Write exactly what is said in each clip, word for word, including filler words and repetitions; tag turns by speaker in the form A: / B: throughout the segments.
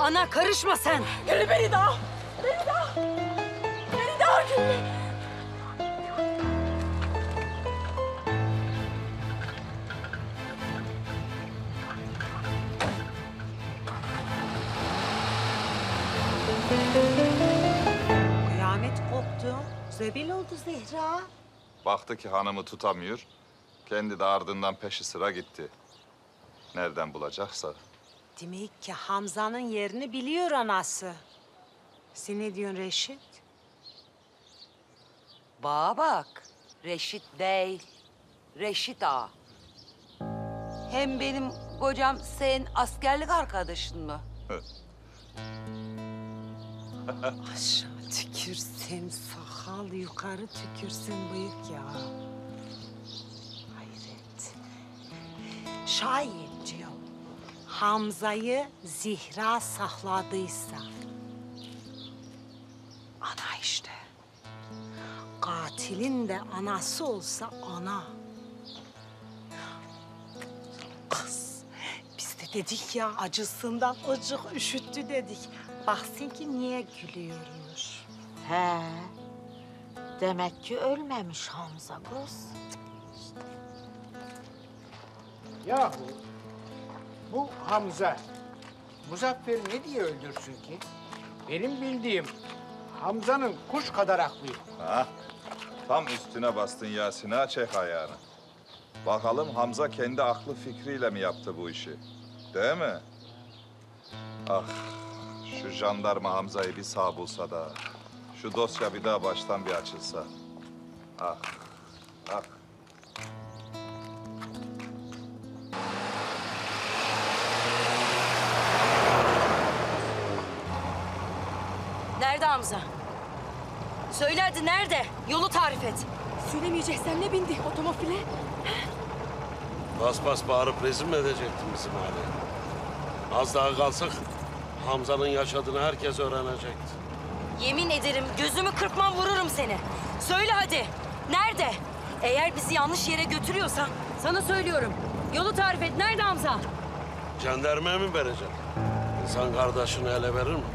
A: Ana karışma sen.
B: Gülü beni daha. Beni daha. Beni daha Gülü.
C: Kıyamet koptu. Zebil oldu Zehra.
D: Baktı ki hanımı tutamıyor. Kendi de ardından peşi sıra gitti. Nereden bulacaksa.
C: Demek ki Hamza'nın yerini biliyor anası. Sen ne diyorsun Reşit?
A: Bana bak. Reşit değil. Reşit ağa. Hem benim kocam senin askerlik arkadaşın mı?
C: Aşağı tükürsen sakal, yukarı tükürsen bıyık ya. Hayret. Şayet diyor, Hamza'yı Zihra sakladıysa... ana işte. Katilin de anası olsa ana. Kız, biz de dedik ya acısından ıcık üşüttü dedik. Baksın ki niye gülüyormuş.
E: He. Demek ki ölmemiş Hamza kız.
F: Yahu bu Hamza, Muzaffer'i ne diye öldürsün ki? Benim bildiğim Hamza'nın kuş kadar aklı yok.
D: Ha? Tam üstüne bastın Yasin ha, çek ayağını. Bakalım Hamza kendi aklı fikriyle mi yaptı bu işi? Değil mi? Ah, şu jandarma Hamza'yı bir sağ bulsa da... şu dosya bir daha baştan bir açılsa. Ah, ah.
A: Nerede Hamza? Söyle hadi nerede? Yolu tarif et.
B: Söylemeyeceksen ne bindi otomobile?
G: Bas bas bağırıp rezil mi edecektin bizim hali? Az daha kalsak Hamza'nın yaşadığını herkes öğrenecekti.
A: Yemin ederim gözümü kırpmam vururum seni. Söyle hadi. Nerede? Eğer bizi yanlış yere götürüyorsan sana söylüyorum. Yolu tarif et. Nerede Hamza?
G: Jandarmaya mı vereceksin? İnsan kardeşini ele verir mi?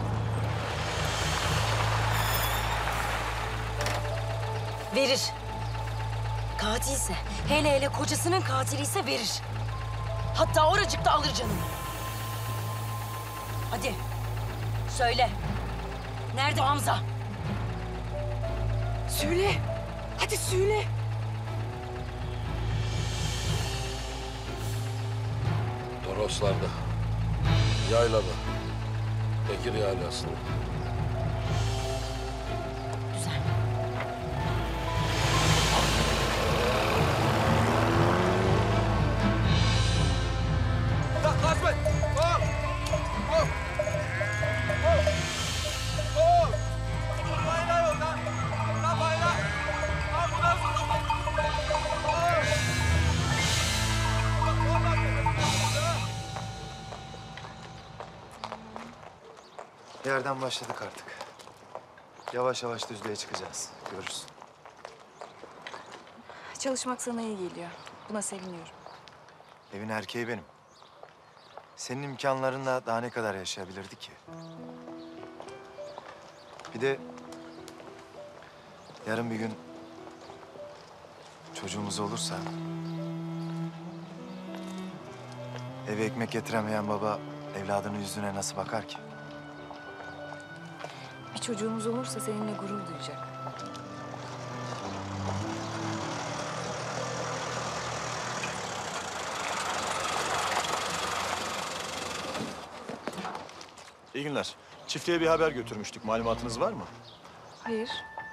A: Verir. Katilse, hele hele kocasının katiliyse verir. Hatta oracıkta alır canını. Hadi, söyle. Nerede Hamza?
B: Söyle. Hadi söyle.
G: Toroslarda, yaylada, Bekir yaylasında.
A: Güzel.
H: Yerden başladık artık. Yavaş yavaş düzlüğe çıkacağız. Görürsün.
I: Çalışmak sana iyi geliyor. Buna seviniyorum.
H: Evin erkeği benim. Senin imkanlarınla daha ne kadar yaşayabilirdik ki? Bir de yarın bir gün çocuğumuz olursa... eve ekmek getiremeyen baba evladının yüzüne nasıl bakar ki?
I: Bir çocuğumuz olursa seninle gurur duyacak.
J: İyi günler. Çiftliğe bir haber götürmüştük. Malumatınız var mı?
I: Hayır.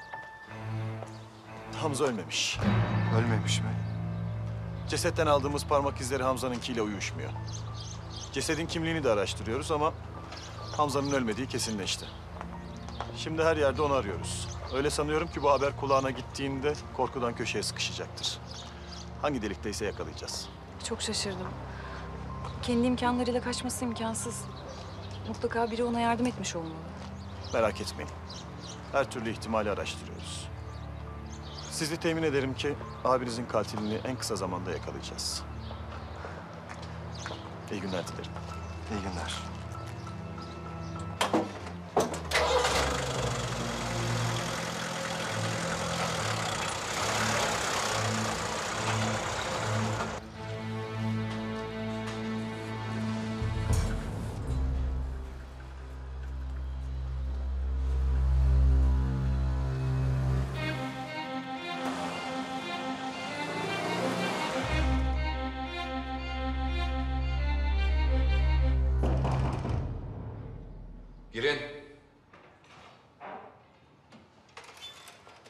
J: Hamza ölmemiş.
H: Ölmemiş mi?
J: Cesetten aldığımız parmak izleri Hamza'nınkiyle uyuşmuyor. Cesedin kimliğini de araştırıyoruz ama Hamza'nın ölmediği kesinleşti. Şimdi her yerde onu arıyoruz. Öyle sanıyorum ki bu haber kulağına gittiğinde korkudan köşeye sıkışacaktır. Hangi delikteyse yakalayacağız.
I: Çok şaşırdım. Kendi imkanlarıyla kaçması imkansız. Mutlaka biri ona yardım etmiş olmalı.
J: Merak etmeyin. Her türlü ihtimali araştırıyoruz. Sizi temin ederim ki abinizin katilini en kısa zamanda yakalayacağız. İyi günler dilerim.
H: İyi günler.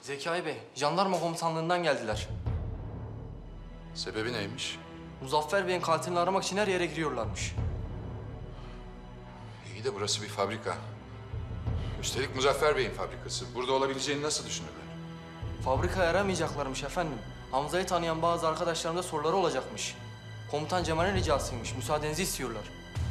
K: Zekai Bey, jandarma komutanlığından geldiler.
L: Sebebi neymiş?
K: Muzaffer Bey'in katilini aramak için her yere giriyorlarmış.
L: İyi de burası bir fabrika. Üstelik Muzaffer Bey'in fabrikası. Burada olabileceğini nasıl düşünürler?
K: Fabrikayı aramayacaklarmış efendim. Hamza'yı tanıyan bazı arkadaşlarımda soruları olacakmış. Komutan Cemal'in ricasıymış. Müsaadenizi istiyorlar.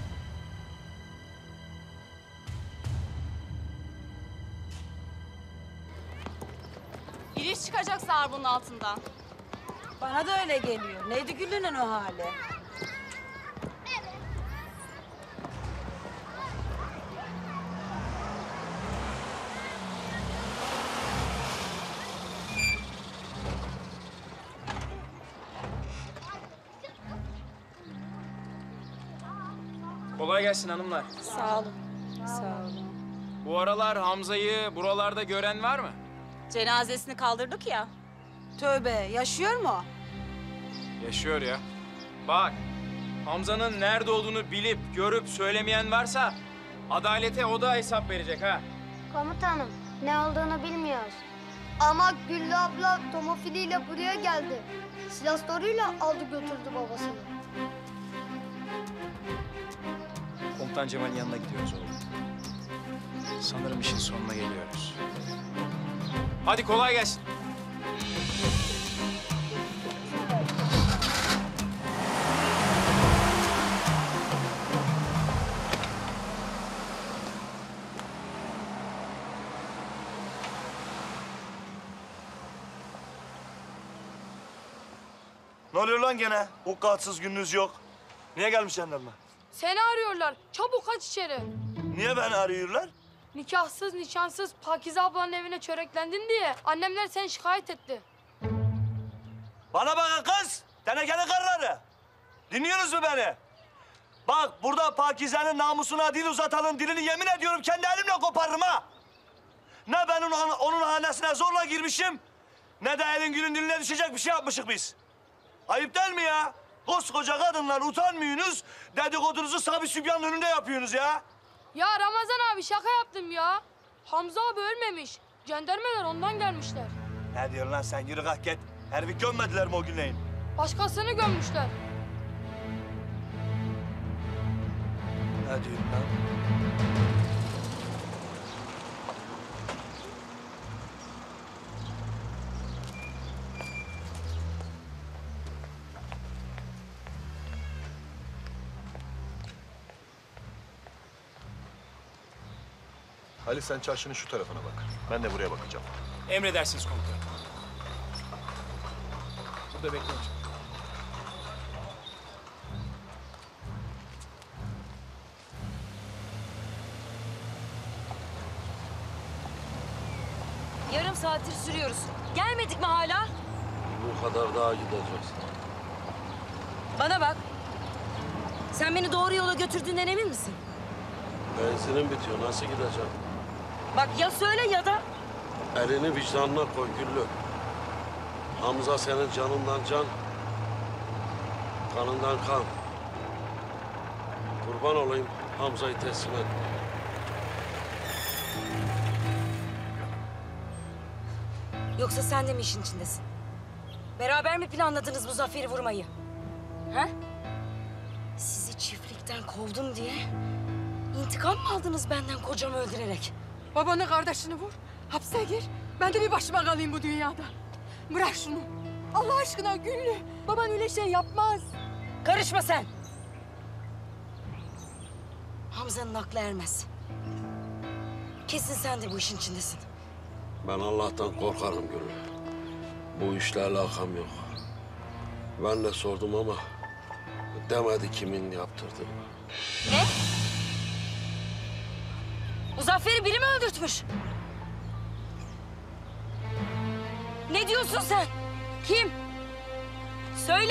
B: Bir iş çıkacak Sağır bunun altından.
C: Bana da öyle geliyor. Neydi Güllü'nün o hali?
M: Kolay gelsin hanımlar.
C: Sağ olun. Sağ olun.
M: Bu aralar Hamza'yı buralarda gören var mı?
B: Cenazesini kaldırdık ya.
C: Tövbe, yaşıyor mu?
M: Yaşıyor ya. Bak, Hamza'nın nerede olduğunu bilip, görüp söylemeyen varsa adalete o da hesap verecek ha.
N: Komutanım, ne olduğunu bilmiyoruz. Ama Güllü abla tomofiliyle buraya geldi. Silahlarıyla aldı götürdü babasını.
M: Komutan Cemal'in yanına gidiyoruz oğlum. Sanırım işin sonuna geliyoruz. Hadi kolay gelsin.
O: Ne oluyor lan gene? Hukukatsız gününüz yok. Niye gelmiş jandarma?
P: Seni arıyorlar. Çabuk kaç içeri.
O: Niye beni arıyorlar?
P: Nikahsız, nişansız Pakize ablanın evine çöreklendin diye annemler seni şikayet etti.
O: Bana bakın kız! Tenekenin karıları! Dinliyorsunuz mu beni? Bak burada Pakize'nin namusuna dil uzatanın dilini yemin ediyorum kendi elimle koparırım ha! Ne ben onun, onun hanesine zorla girmişim, ne de elin gülün diline düşecek bir şey yapmışık biz. Ayıp değil mi ya? Koskoca kadınlar utanmıyorsunuz, dedikodunuzu Sabi Sübyan'ın önünde yapıyorsunuz ya.
P: Ya Ramazan abi şaka yaptım ya. Hamza abi ölmemiş. Jandarmalar ondan gelmişler.
O: Ne diyorsun lan sen? Yürü kalk git. Herifi gömmediler mi o günleyin?
P: Başkasını gömmüşler.
O: Ne diyorsun lan?
J: Ali sen çarşının şu tarafına bak. Ben de buraya bakacağım.
M: Emredersiniz komutanım. Burada bekleyin.
A: Yarım saattir sürüyoruz. Gelmedik mi hala?
G: Bu kadar daha gideceğiz.
A: Bana bak. Sen beni doğru yola götürdüğünden emin misin?
G: Benzinim bitiyor. Nasıl gideceğim?
A: Bak ya söyle ya da...
G: Elini vicdanına koy Güllü. Hamza senin canından can, kanından kan. Kurban olayım, Hamza'yı teslim et.
A: Yoksa sen de mi işin içindesin? Beraber mi planladınız Muzaffer'i vurmayı? Ha? Sizi çiftlikten kovdum diye intikam mı aldınız benden kocamı öldürerek?
P: Babanın kardeşini vur. Hapse gir. Ben de bir başıma kalayım bu dünyada. Bırak şunu. Allah aşkına Güllü. Baban öyle şey yapmaz.
A: Karışma sen. Hamza'nın aklı ermez. Kesin sen de bu işin içindesin.
G: Ben Allah'tan korkarım Güllü. Bu işle alakam yok. Ben de sordum ama demedi kimin yaptırdığını.
A: Ne? Muzaffer'i biri mi öldürtmüş? Ne diyorsun sen? Kim? Söyle!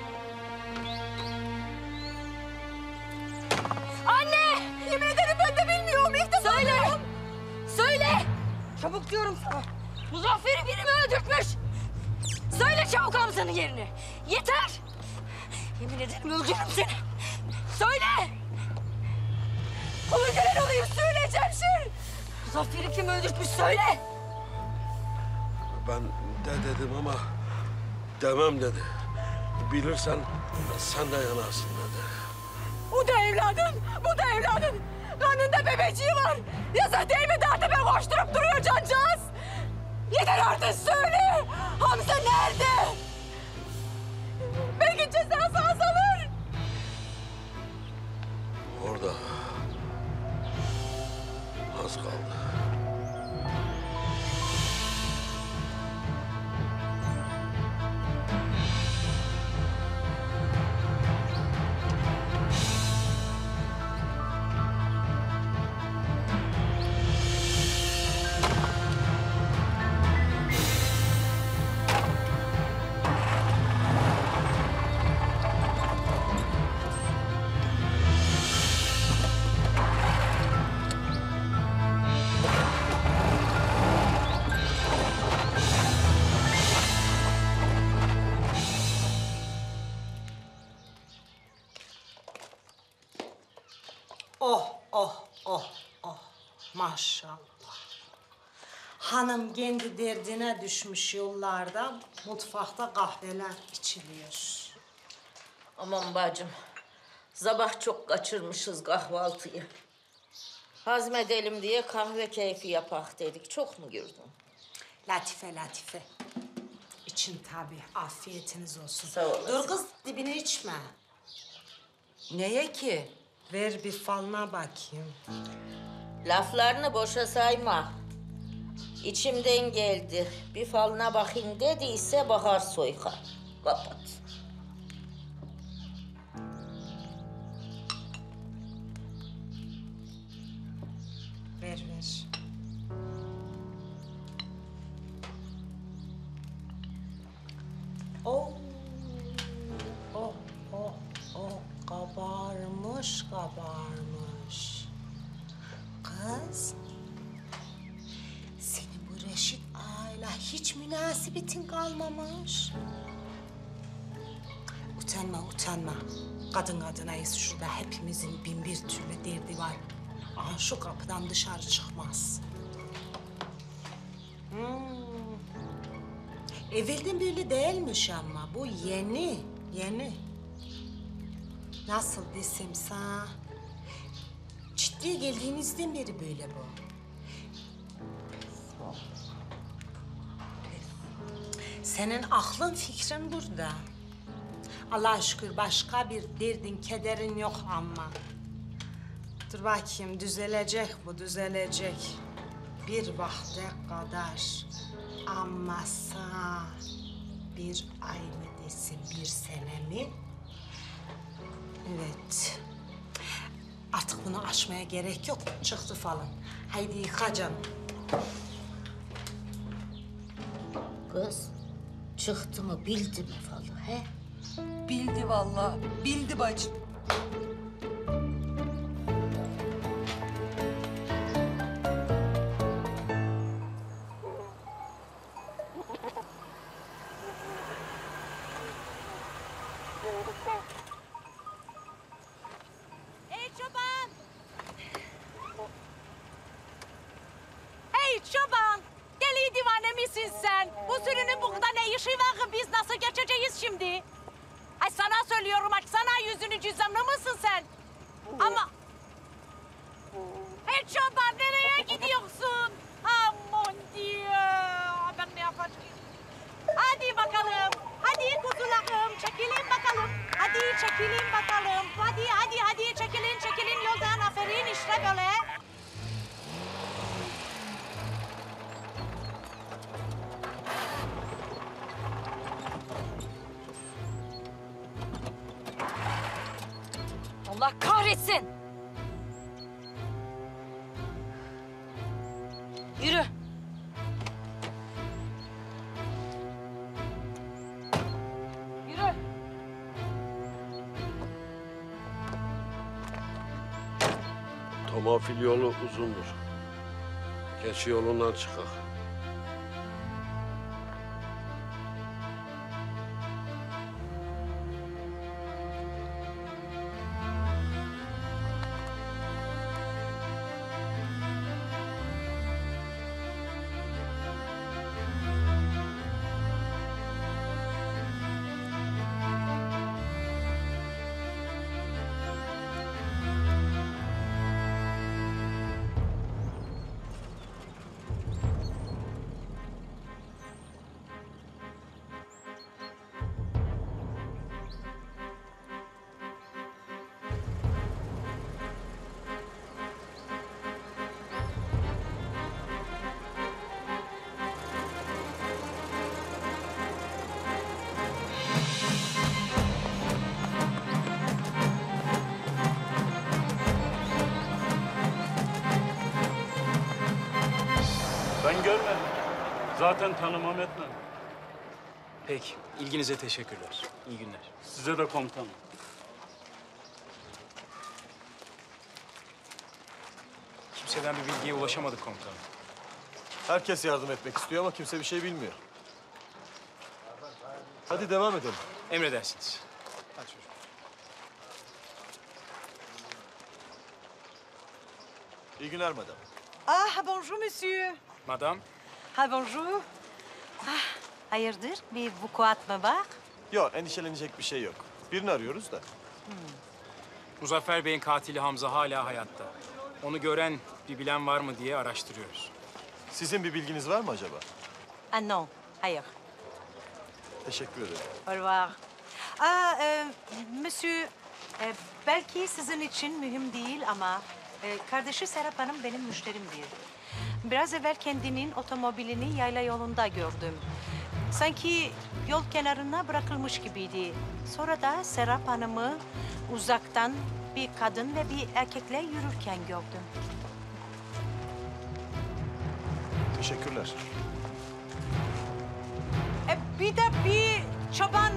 A: Anne! Yemin ederim ben de bilmiyorum. İlk defa Söyle! Diyorum. Söyle! Çabuk diyorum sana. Muzaffer'i biri mi öldürtmüş? Söyle çabuk Hamza'nın yerini. Yeter! Yemin ederim öldürürüm seni. Söyle! Öldüren olayım söyle Cemşir! Muzaffer'i kim öldürtmüş söyle!
G: Ben de dedim ama demem dedi. Bilirsen sen de yanarsın dedi.
P: Bu da evladın, bu da evladın. Karnında bebeciği var. Yazık değil mi dertime koşturup duruyor cancağız? Yeter artık söyle. Hamza nerede? Belki cezası azalır.
G: Orada az kaldı.
C: Oh, oh, oh, oh. Maşallah. Hanım kendi derdine düşmüş yollarda, mutfakta kahveler içiliyor.
E: Aman bacım, sabah çok kaçırmışız kahvaltıyı. Hazmedelim diye kahve keyfi yapak dedik. Çok mu girdin?
C: Latife, latife. İçin tabii, afiyetiniz olsun.
E: Sağ olasın.
C: Dur kız, dibine içme.
E: Neye ki?
C: Ver bir falına bakayım.
E: Laflarını boşa sayma. İçimden geldi. Bir falına bakayım dediyse Bahar Soykan. Kapat.
C: Ver, ver. Oh, oh, oh, oh. Kabarmış, kabarmış. Kız, senin bu Reşit ağayla hiç münasebetin kalmamış. Utanma, utanma. Kadın kadınayız şurada. Hepimizin bin bir türlü derdi var. Aha şu kapıdan dışarı çıkmaz. Hmm. Evvelden böyle değilmiş ama bu yeni, yeni. Nasıl desem sana? Ciddi geldiğinizden beri böyle bu. Senin aklın fikrin burada. Allah'a şükür başka bir derdin, kederin yok ama. Dur bakayım, düzelecek bu, düzelecek. Bir vakte kadar. Ama sana bir ay mı desin, bir sene mi? Evet. Artık bunu aşmaya gerek yok. Çıktı falan. Haydi yıka canım.
E: Kız, çıktı mı bildi mi falı he?
P: Bildi vallahi, bildi bacım.
Q: Ey çoban! Ey çoban! Deli divane misin sen? Bu sürünün burada ne işi var? Biz nasıl geçeceğiz şimdi? Ay sana söylüyorum, açsana yüzünü, cüzdanlı mısın sen? Ama... Ey çoban, nereye gidiyorsun? Aman diye! Ben ne yapacağım? Hadi bakalım. Hadi kuzularım, çekilin bakalım. Hadi çekilin bakalım. Hadi, hadi, hadi çekilin, çekilin yoldan. Aferin işte böyle.
A: Allah kahretsin! Yürü. Yürü.
G: Tomofil yolu uzundur. Keçi yolundan çıkak.
R: Ben görmedim. Zaten tanımam etmem.
M: Peki, ilginize teşekkürler. İyi günler.
R: Size de komutanım.
M: Kimseden bir bilgiye ulaşamadık komutanım.
J: Herkes yardım etmek istiyor ama kimse bir şey bilmiyor. Hadi devam edelim.
M: Emredersiniz. Hadi çocuk.
J: İyi günler madam.
Q: Ah, bonjour monsieur.
M: Madam,
Q: Ha, bonjour. Ah, hayırdır? Bir vukuat mı var?
J: Yok, endişelenecek bir şey yok. Birini arıyoruz da.
M: Muzaffer Bey'in katili Hamza hala hayatta. Onu gören, bir bilen var mı diye araştırıyoruz.
J: Sizin bir bilginiz var mı acaba?
Q: Ah non, hayır.
J: Teşekkür ederim.
Q: Au revoir. Ah, e, monsieur, e, belki sizin için mühim değil ama e, kardeşi Serap Hanım benim müşterimdir. Biraz evvel kendinin otomobilini yayla yolunda gördüm. Sanki yol kenarına bırakılmış gibiydi. Sonra da Serap Hanım'ı uzaktan bir kadın ve bir erkekle yürürken gördüm.
J: Teşekkürler.
Q: E, bir de bir çoban...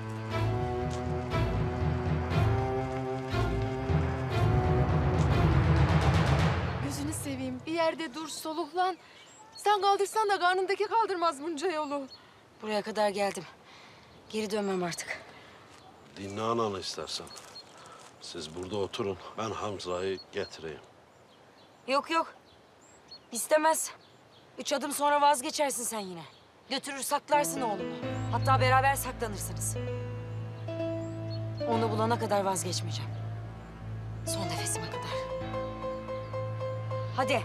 B: Gözünü seveyim. Bir yerde dur, soluklan. Sen kaldırsan da karnındaki kaldırmaz bunca yolu.
A: Buraya kadar geldim. Geri dönmem artık.
G: Dinle ananı istersen. Siz burada oturun. Ben Hamza'yı getireyim.
A: Yok yok. İstemez. Üç adım sonra vazgeçersin sen yine. Götürür saklarsın oğlumu. Hatta beraber saklanırsınız. Onu bulana kadar vazgeçmeyeceğim. Son nefesime kadar. Hadi.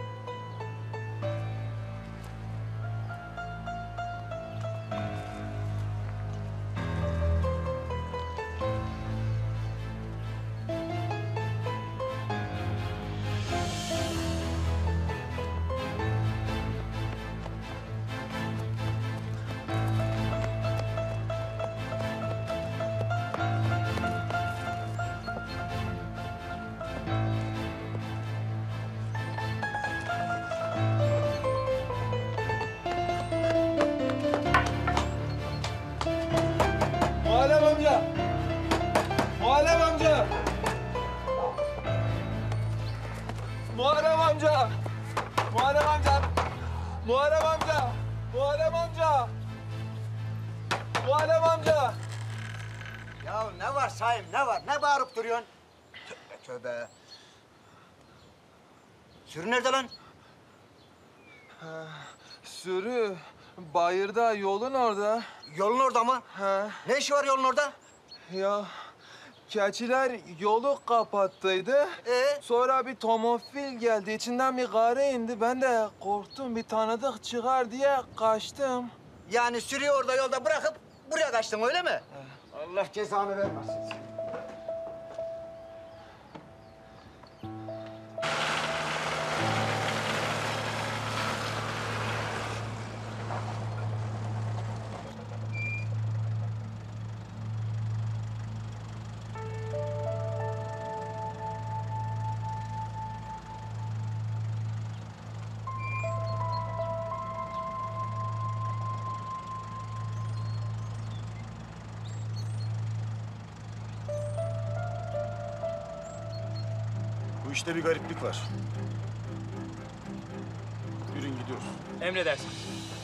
S: Muharrem amca! Muharrem amca! Muharrem amca! Muharrem amca! Muharrem amca! Muharrem amca! Muharrem amca!
T: Ya ne var Sayım, ne var? Ne bağırıp duruyorsun? Tövbe tövbe. Sürü nerede lan?
S: Ha, sürü bayırda, yolun orada.
T: Yolun orada mı?
S: Ha.
T: Ne işi var yolun orada?
S: Ya keçiler yolu kapattıydı.
T: Ee?
S: Sonra bir tomofil geldi. İçinden bir gare indi. Ben de korktum. Bir tanıdık çıkar diye kaçtım.
T: Yani sürüyü orada yolda bırakıp buraya kaçtın öyle mi? Allah cezanı vermesin.
J: Bu işte bir gariplik var. Yürüyün gidiyoruz.
M: Emredersiniz.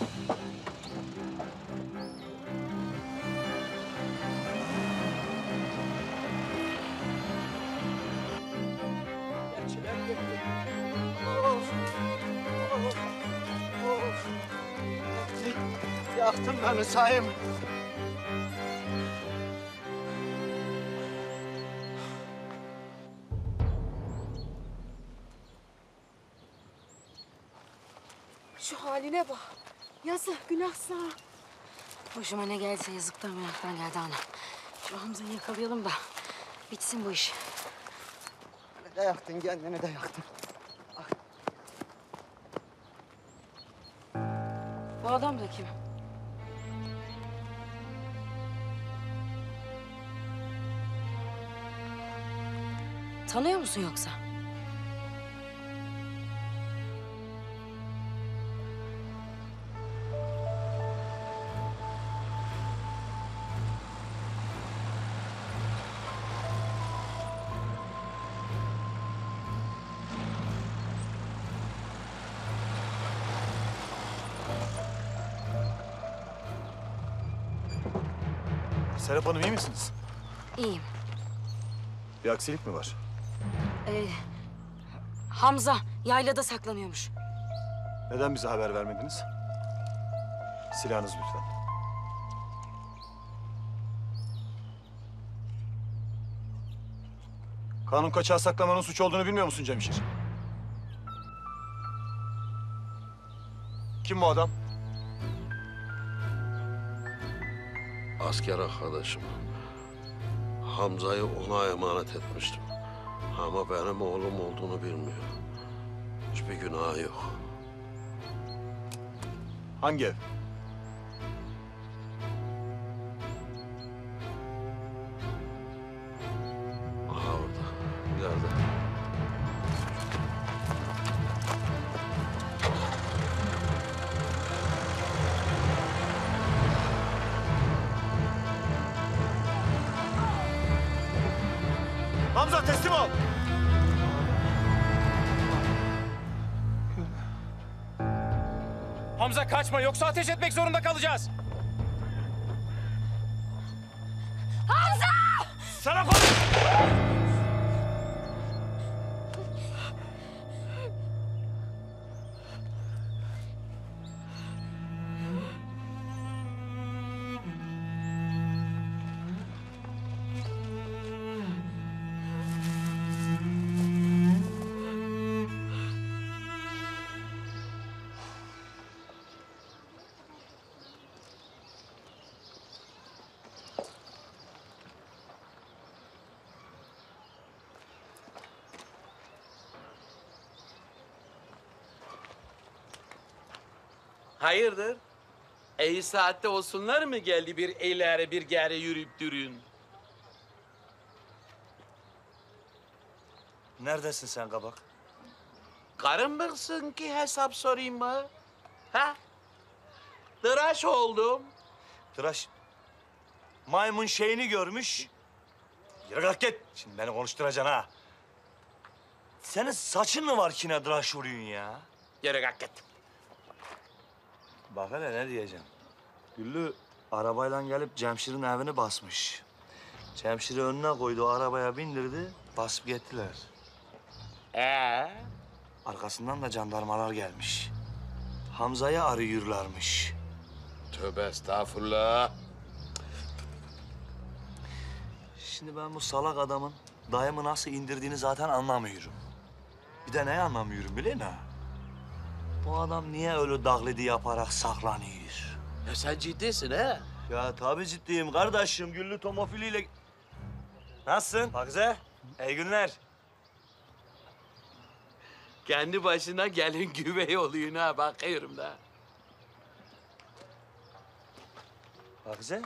T: Yaktın beni Sayım.
B: Şu haline bak. Yazık, günah sana.
A: Başıma ne geldiyse yazıktan günahtan geldi ana. Şu Hamza'yı yakalayalım da bitsin bu iş.
T: Beni de yaktın, kendini de yaktın.
A: Bu adam da kim? Tanıyor musun yoksa?
J: Serap Hanım iyi misiniz?
A: İyiyim.
J: Bir aksilik mi var?
A: Ee, Hamza yaylada saklanıyormuş.
J: Neden bize haber vermediniz? Silahınız lütfen. Kanun kaçağı saklamanın suç olduğunu bilmiyor musun Cemşir? Kim bu adam?
G: Asker arkadaşım. Hamza'yı ona emanet etmiştim. Ama benim oğlum olduğunu bilmiyor. Hiçbir günahı yok.
J: Hangi ev?
G: Aha orada, ileride.
O: Hamza teslim ol.
M: Hamza kaçma yoksa ateş etmek zorunda kalacağız.
A: Hamza!
O: Sana konuş!
U: Hayırdır? İyi saatte olsunlar mı geldi bir ileri bir geri yürüyüp durun?
O: Neredesin sen kabak?
U: Karın mısın ki hesap sorayım mı? Ha? Tıraş oldum.
O: Tıraş. Maymun şeyini görmüş. Yürü kalk git. Şimdi beni konuşturacaksın ha. Senin saçın mı var ki ne tıraş oluyorsun ya?
U: Yürü kalk git.
O: Bak hele ne diyeceğim. Güllü arabayla gelip Cemşir'in evini basmış. Cemşir'i önüne koydu, arabaya bindirdi, basıp gittiler.
U: Ee?
O: Arkasından da jandarmalar gelmiş. Hamza'yı arıyorlarmış.
G: Tövbe estağfurullah.
O: Şimdi ben bu salak adamın dayımı nasıl indirdiğini zaten anlamıyorum. Bir de neyi anlamıyorum biliyor musun? Bu adam niye öyle taklidi yaparak saklanıyor?
U: Ya sen ciddisin ha?
O: Ya tabii ciddiyim kardeşim. Güllü tomofiliyle... Nasılsın Pakize? İyi günler.
U: Kendi başına gelin güvey oluyor ha bakıyorum da.
O: Pakize?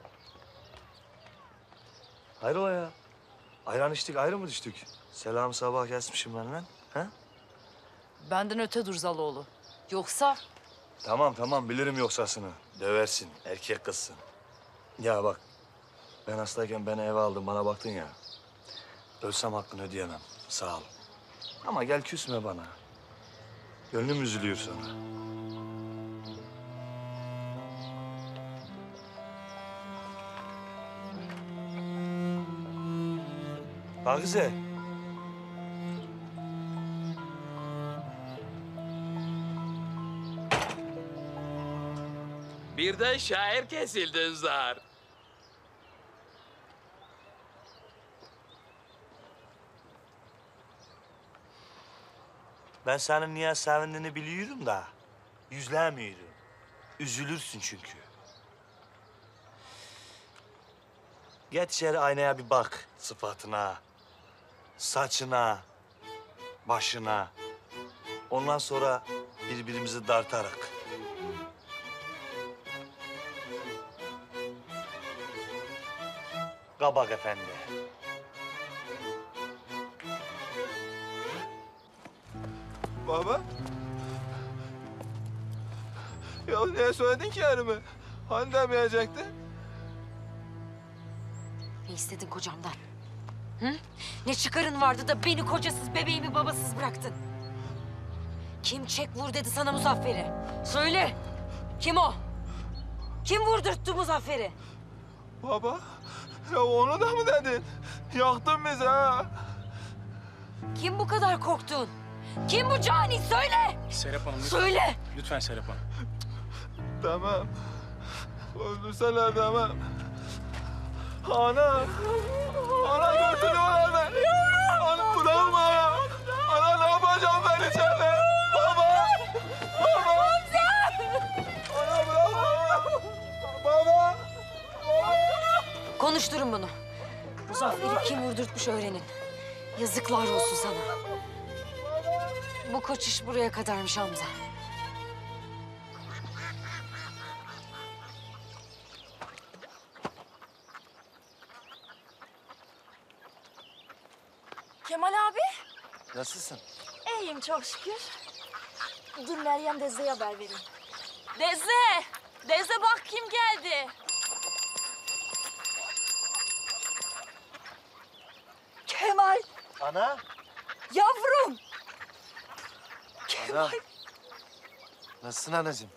O: Hayrola ya? Ayran içtik, ayrı mı düştük? Selam sabah kesmişim ben lan. Ha?
B: Benden öte dur Zaloğlu. Yoksa
O: Tamam tamam bilirim yoksasını. Döversin, erkek kızsın. Ya bak, ben hastayken beni eve aldın, bana baktın ya. Ölsem hakkını ödeyemem, sağ ol. Ama gel küsme bana. Gönlüm üzülüyor sana. Pakize.
U: Birden şair kesildin zar.
O: Ben senin niye sevindiğini biliyorum da yüzlemiyorum. Üzülürsün çünkü. Geç içeri aynaya bir bak sıfatına, saçına, başına. Ondan sonra birbirimizi dartarak. Kabak efendi.
S: Baba. Ya niye söyledin ki yerimi? Hani demeyecektin?
A: Ne istedin kocamdan? Hı? Ne çıkarın vardı da beni kocasız, bebeğimi babasız bıraktın? Kim çek vur dedi sana Muzaffer'i? Söyle. Kim o? Kim vurdurttu Muzaffer'i?
S: Baba, ya onu da mı dedin? Yaktın bizi ha.
A: Kim bu kadar korktun? Kim bu cani? Söyle!
M: Serap Hanım lütfen.
A: Söyle!
M: Lütfen Serap Hanım.
S: Tamam. Öldürseler tamam. Ana! Ana götürüyorlar beni! Ana bırakma ana! Ana ne yapacağım ben içeride? Baba! Baba! Ana bırakma! Baba!
A: Konuşturun bunu. Muzaffer'i kim vurdurtmuş öğrenin. Yazıklar olsun sana. Bu koç iş buraya kadarmış Hamza.
F: Kemal abi.
H: Nasılsın?
F: İyiyim çok şükür. Dur Meryem Deze'ye haber vereyim. Deze! Deze bak kim geldi.
P: Kemal,
H: Ana!
P: yavrum.
H: Ana! Nasılsın anacığım?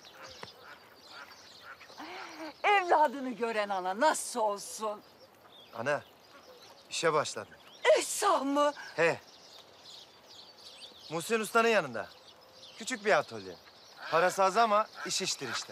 P: Evladını gören ana nasıl olsun?
H: Ana, işe başladım.
P: Esah mı?
H: He. Muhsin Usta'nın yanında. Küçük bir atölye. Parası az ama iş iştir işte.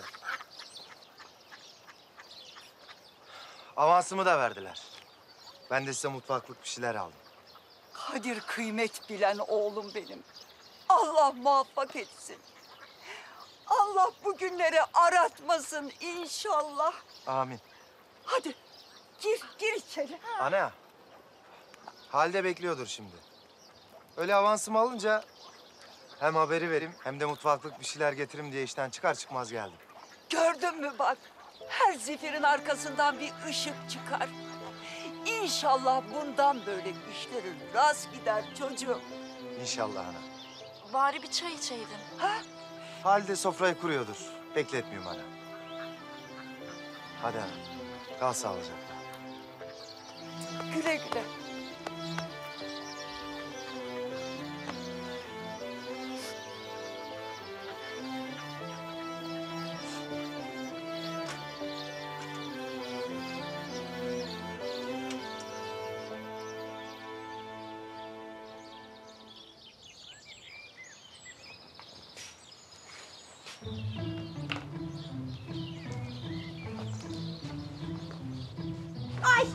H: Avansımı da verdiler. Ben de size mutfaklık bir şeyler aldım.
P: Kadir kıymet bilen oğlum benim. Allah muvaffak etsin. Allah bu günleri aratmasın inşallah.
H: Amin.
P: Hadi gir, gir içeri.
H: Ana, Halide bekliyordur şimdi. Öyle avansımı alınca hem haberi vereyim hem de mutfaklık bir şeyler getirim diye işten çıkar çıkmaz geldim.
P: Gördün mü bak, her zefirin arkasından bir ışık çıkar. İnşallah bundan böyle işlerin rast gider çocuğum.
H: İnşallah ana.
F: Bari bir çay içeydin.
P: Ha?
H: Halide sofrayı kuruyordur. Bekletmeyeyim ana. Hadi ana, kal sağlıcakla.
P: Güle güle.
C: Ay!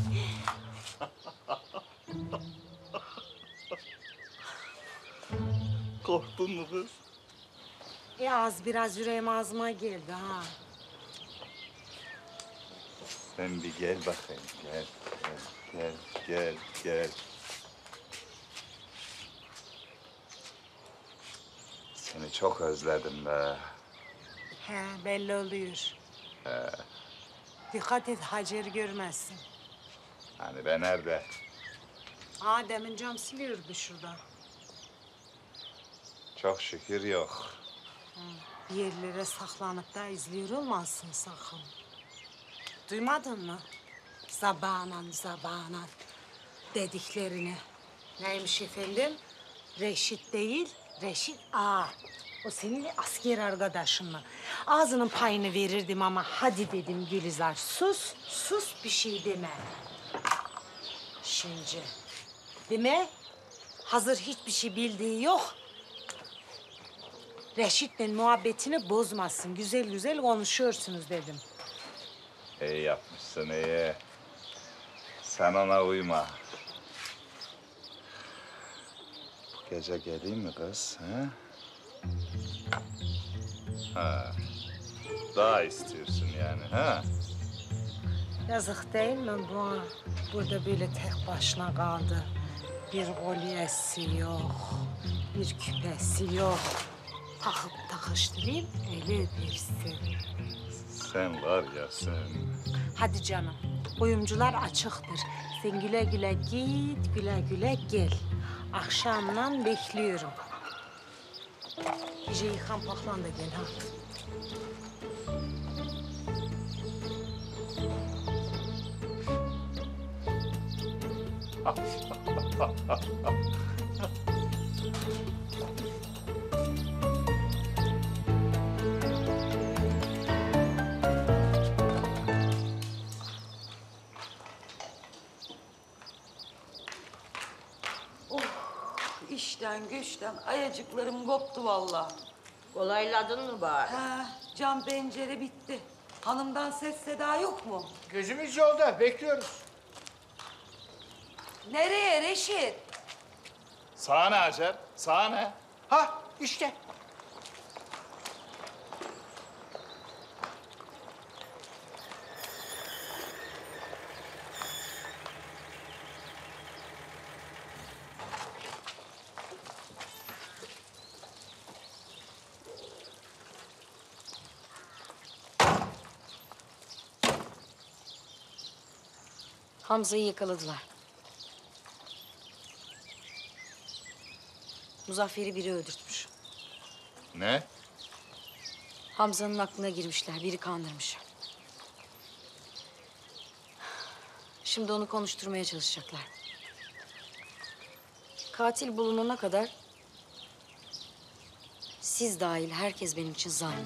S: Korktun mu kız?
C: Ya az biraz yüreğim ağzıma geldi ha.
D: Sen bir gel bakayım. Gel, gel, gel, gel, gel. Seni çok özledim be.
C: He belli oluyor.
D: He,
C: Dikkat et Hacer görmezsin.
D: hani ben nerede?
C: Ha demin cam siliyordu şurada.
D: Çok şükür yok.
C: Bir yerlere saklanıp da izliyor olmazsın sakın. Duymadın mı? Zabanan zabanan dediklerini. Neymiş efendim? Reşit değil, Reşit Ağa. O senin asker arkadaşın mı? Ağzının payını verirdim ama hadi dedim Gülizar. Sus, sus bir şey deme. Şimdi, deme. Hazır hiçbir şey bildiği yok. Reşit'le muhabbetini bozmasın. Güzel güzel konuşuyorsunuz dedim.
D: İyi yapmışsın, iyi. Sen ona uyma. Bu gece geleyim mi kız? Ha? Ha. Daha istiyorsun yani, ha?
C: Yazık değil mi bu? Burada böyle tek başına kaldı. Bir kolyesi yok, bir küpesi yok. Takıp takıştırayım, öyle öpersin.
D: Sen var ya sen.
C: Hadi canım, kuyumcular açıktır. Sen güle güle git, güle güle gel. Akşamdan bekliyorum. İyice yıkan paklan da gel ha.
I: İşten güçten ayacıklarım koptu vallahi.
E: Kolayladın mı bari?
I: Ha, cam pencere bitti. Hanımdan ses seda yok mu?
V: Gözümüz yolda, bekliyoruz.
I: Nereye Reşit?
V: Sahne Hacer, sahne. Ha, işte.
A: Hamza'yı yakaladılar. Muzaffer'i biri öldürtmüş.
L: Ne?
A: Hamza'nın aklına girmişler, biri kandırmış. Şimdi onu konuşturmaya çalışacaklar. Katil bulunana kadar siz dahil herkes benim için zanlı.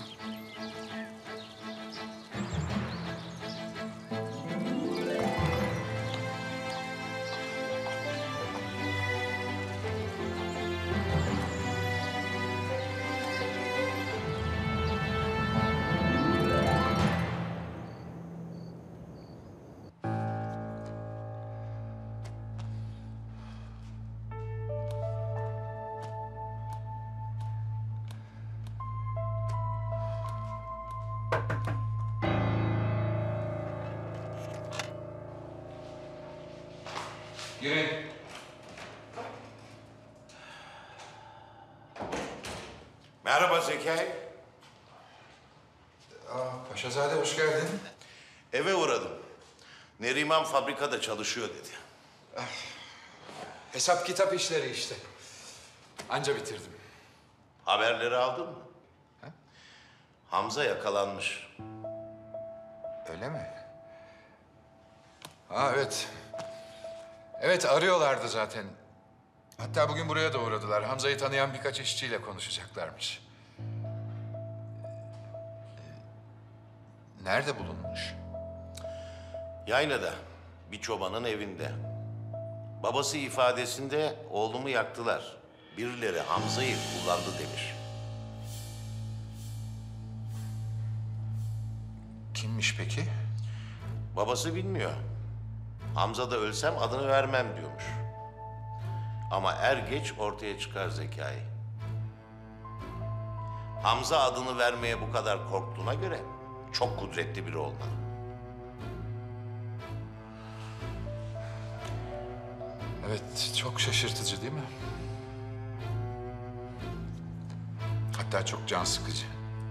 L: Girin.
W: Merhaba Zekai.
L: Aa, Paşazade hoş geldin.
W: Eve uğradım. Neriman fabrikada çalışıyor dedi.
L: Hesap kitap işleri işte. Anca bitirdim.
W: Haberleri aldın mı? Hamza yakalanmış.
L: Öyle mi? Ha evet. Evet arıyorlardı zaten. Hatta bugün buraya da uğradılar. Hamza'yı tanıyan birkaç işçiyle konuşacaklarmış. Nerede bulunmuş?
W: Yaylada, bir çobanın evinde. Babası ifadesinde oğlumu yaktılar. Birileri Hamza'yı kullandı demiş.
L: Kimmiş peki?
W: Babası bilmiyor. Hamza da ölsem adını vermem diyormuş. Ama er geç ortaya çıkar Zekai. Hamza adını vermeye bu kadar korktuğuna göre çok kudretli biri olmalı.
L: Evet, çok şaşırtıcı değil mi? Hatta çok can sıkıcı.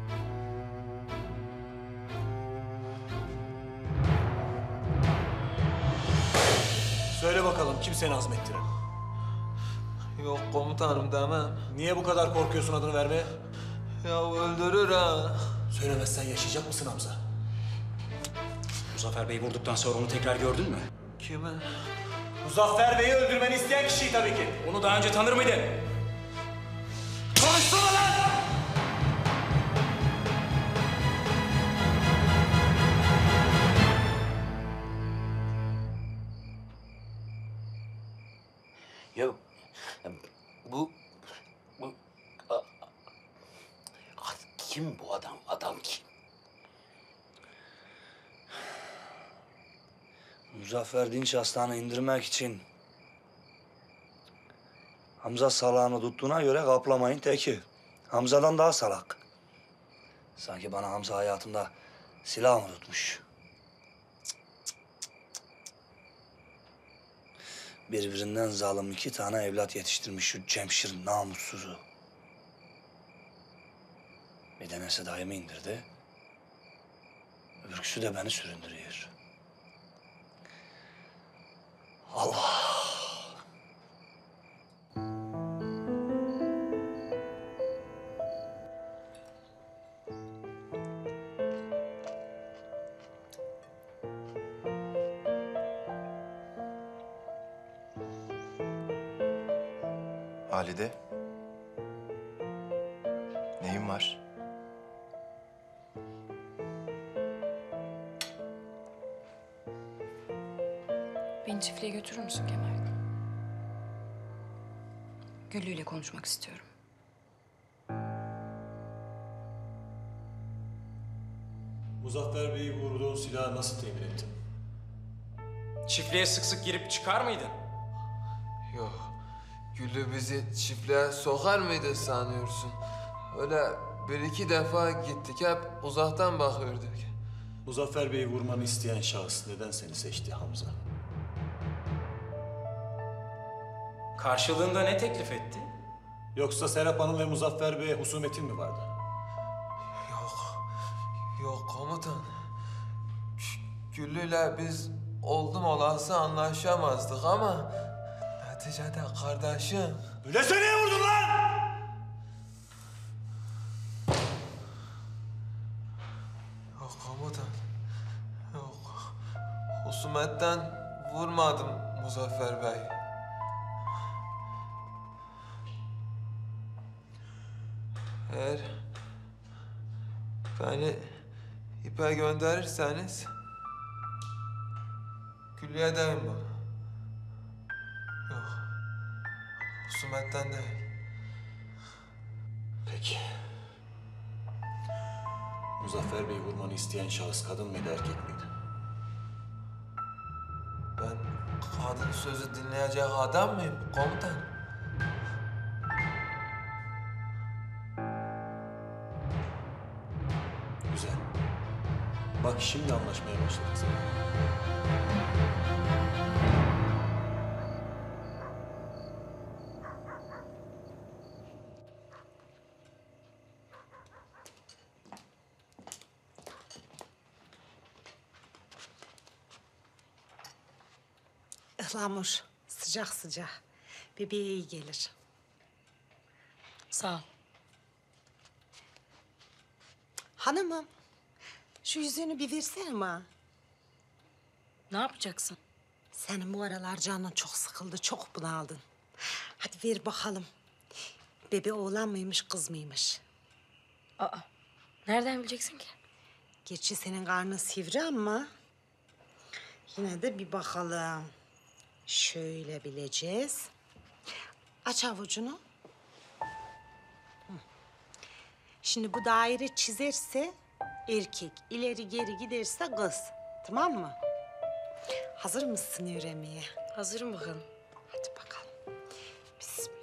J: Söyle bakalım kim seni azmettiren?
S: Yok komutanım demem.
J: Niye bu kadar korkuyorsun adını vermeye?
S: Ya öldürür ha.
J: Söylemezsen yaşayacak mısın Hamza?
X: Muzaffer Bey'i vurduktan sonra onu tekrar gördün mü?
S: Kimi?
J: Muzaffer Bey'i öldürmeni isteyen kişiyi tabii ki.
X: Onu daha önce tanır mıydın?
J: Konuşsana lan!
U: Ya bu... bu a- a- kim bu adam? Adam kim?
Y: Muzaffer Dinç Aslan'ı indirmek için Hamza salağını tuttuğuna göre kaplamayın teki. Hamza'dan daha salak. Sanki bana Hamza hayatımda silah mı tutmuş? Birbirinden zalim iki tane evlat yetiştirmiş şu Cemşir namussuzu. Bir tanesi dayımı indirdi. Öbürküsü de beni süründürüyor. Allah!
H: Halide. Neyin var?
B: Beni çiftliğe götürür müsün Kemal?
A: Güllü ile konuşmak istiyorum.
J: Muzaffer Bey'i vurduğun silahı nasıl temin ettin?
M: Çiftliğe sık sık girip çıkar mıydın?
S: Yok. Güllü bizi çiftliğe sokar mıydı sanıyorsun? Öyle bir iki defa gittik, hep uzaktan bakıyorduk.
J: Muzaffer Bey'i vurmanı isteyen şahıs neden seni seçti Hamza?
M: Karşılığında ne teklif etti?
J: Yoksa Serap Hanım ve Muzaffer Bey'e husumetin mi vardı?
S: Yok. Yok komutan. Güllü'yle biz oldum olası anlaşamazdık ama neticede kardeşim.
O: Öyleyse niye vurdun lan?
S: Yok komutan. Yok. Husumetten vurmadım Muzaffer Bey. Eğer beni ipe gönderirseniz Güllü'ye deyin bana. Yok. Husumetten değil.
J: Peki. Muzaffer Bey'i vurmanı isteyen şahıs kadın mıydı, erkek miydi?
S: Ben kadın sözü dinleyecek adam mıyım komutan?
J: Güzel. Bak şimdi anlaşmaya başladık seninle.
C: Ihlamur, sıcak sıcak. Bebeğe iyi gelir.
A: Sağ ol.
C: Hanımım, şu yüzüğünü bir versene bana.
A: Ne yapacaksın?
C: Senin bu aralar canın çok sıkıldı, çok bunaldın. Hadi ver bakalım. Bebe oğlan mıymış, kız mıymış?
A: Aa, nereden bileceksin ki?
C: Gerçi senin karnın sivri ama... yine de bir bakalım. Şöyle bileceğiz. Aç avucunu. Hı. Şimdi bu daire çizerse erkek, ileri geri giderse kız. Tamam mı? Hazır mısın öğrenmeye?
A: Hazırım bakalım.
C: Hadi bakalım. Bismillah.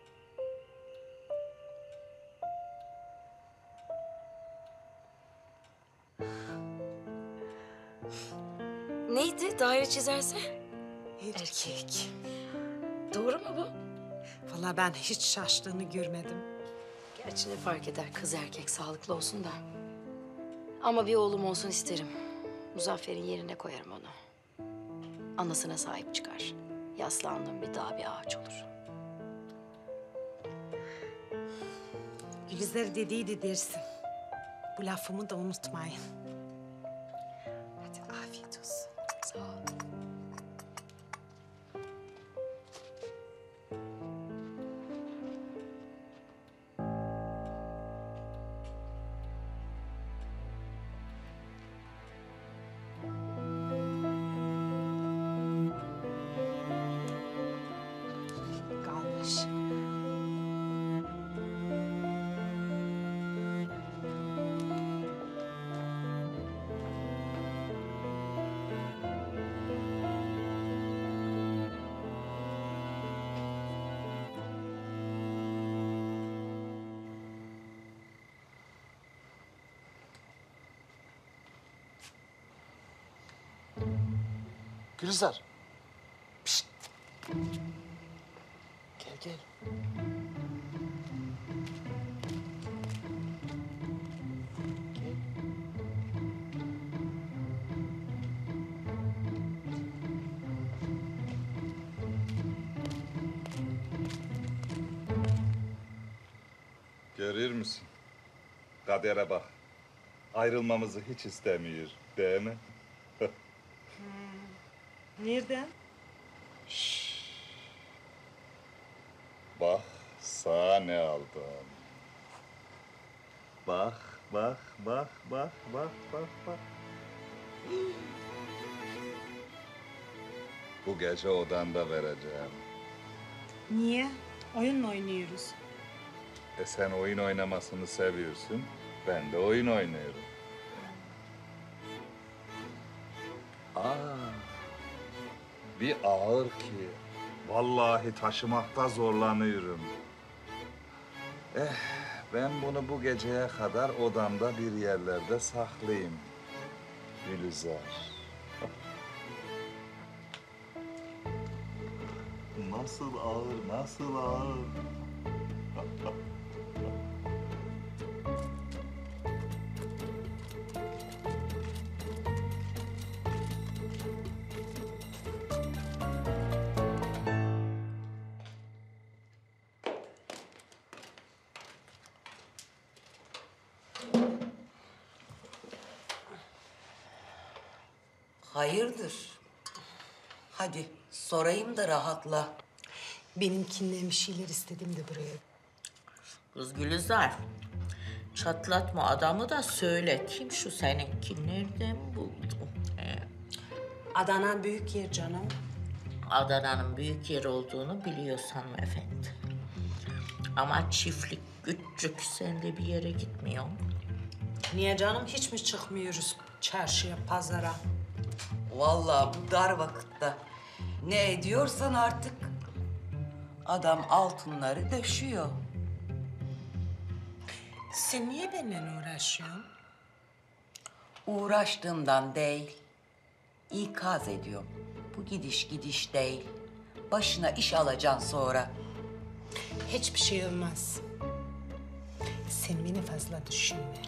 A: Neydi daire çizerse?
C: Erkek.
A: Doğru mu bu?
C: Vallahi ben hiç şaştığını görmedim.
A: Gerçi ne fark eder kız erkek sağlıklı olsun da. Ama bir oğlum olsun isterim. Muzaffer'in yerine koyarım onu. Anasına sahip çıkar. Yaslandığım bir dağ bir ağaç olur.
C: Gülizar dediydi dersin. Bu lafımı da unutmayın. Hadi afiyet olsun.
A: Sağ ol.
C: Kalmış.
V: Gülizar. Pişt. Gel gel.
D: Görür müsün? Kadere bak. Ayrılmamızı hiç istemiyor, değil mi?
C: Nereden?
D: Bak, sana ne aldım. Bak, bak, bak, bak, bak, bak, bak. Bu gece odanda vereceğim.
C: Niye? Oyun mu oynuyoruz?
D: E sen oyun oynamasını seviyorsun. Ben de oyun oynuyorum. Aa, bir ağır ki. Vallahi taşımakta zorlanıyorum. Eh, ben bunu bu geceye kadar odamda bir yerlerde saklayayım. Gülizar. Nasıl ağır, nasıl ağır.
I: Hayırdır? Hadi sorayım da rahatla.
C: Benimkinden bir şeyler istedim de buraya.
E: Kız Gülizar, çatlatma adamı da söyle. Kim şu seninki? Nereden buldun? He.
C: Adana büyük yer canım.
E: Adana'nın büyük yer olduğunu biliyorsan efendi. Ama çiftlik küçük, sen de bir yere gitmiyorsun.
C: Niye canım, hiç mi çıkmıyoruz çarşıya, pazara?
I: Vallahi bu dar vakitte ne ediyorsan artık adam altınları döşüyor.
C: Sen niye benimle uğraşıyorsun?
I: Uğraştığımdan değil, ikaz ediyorum. Bu gidiş gidiş değil. Başına iş alacaksın sonra.
C: Hiçbir şey olmaz. Sen beni fazla düşünme.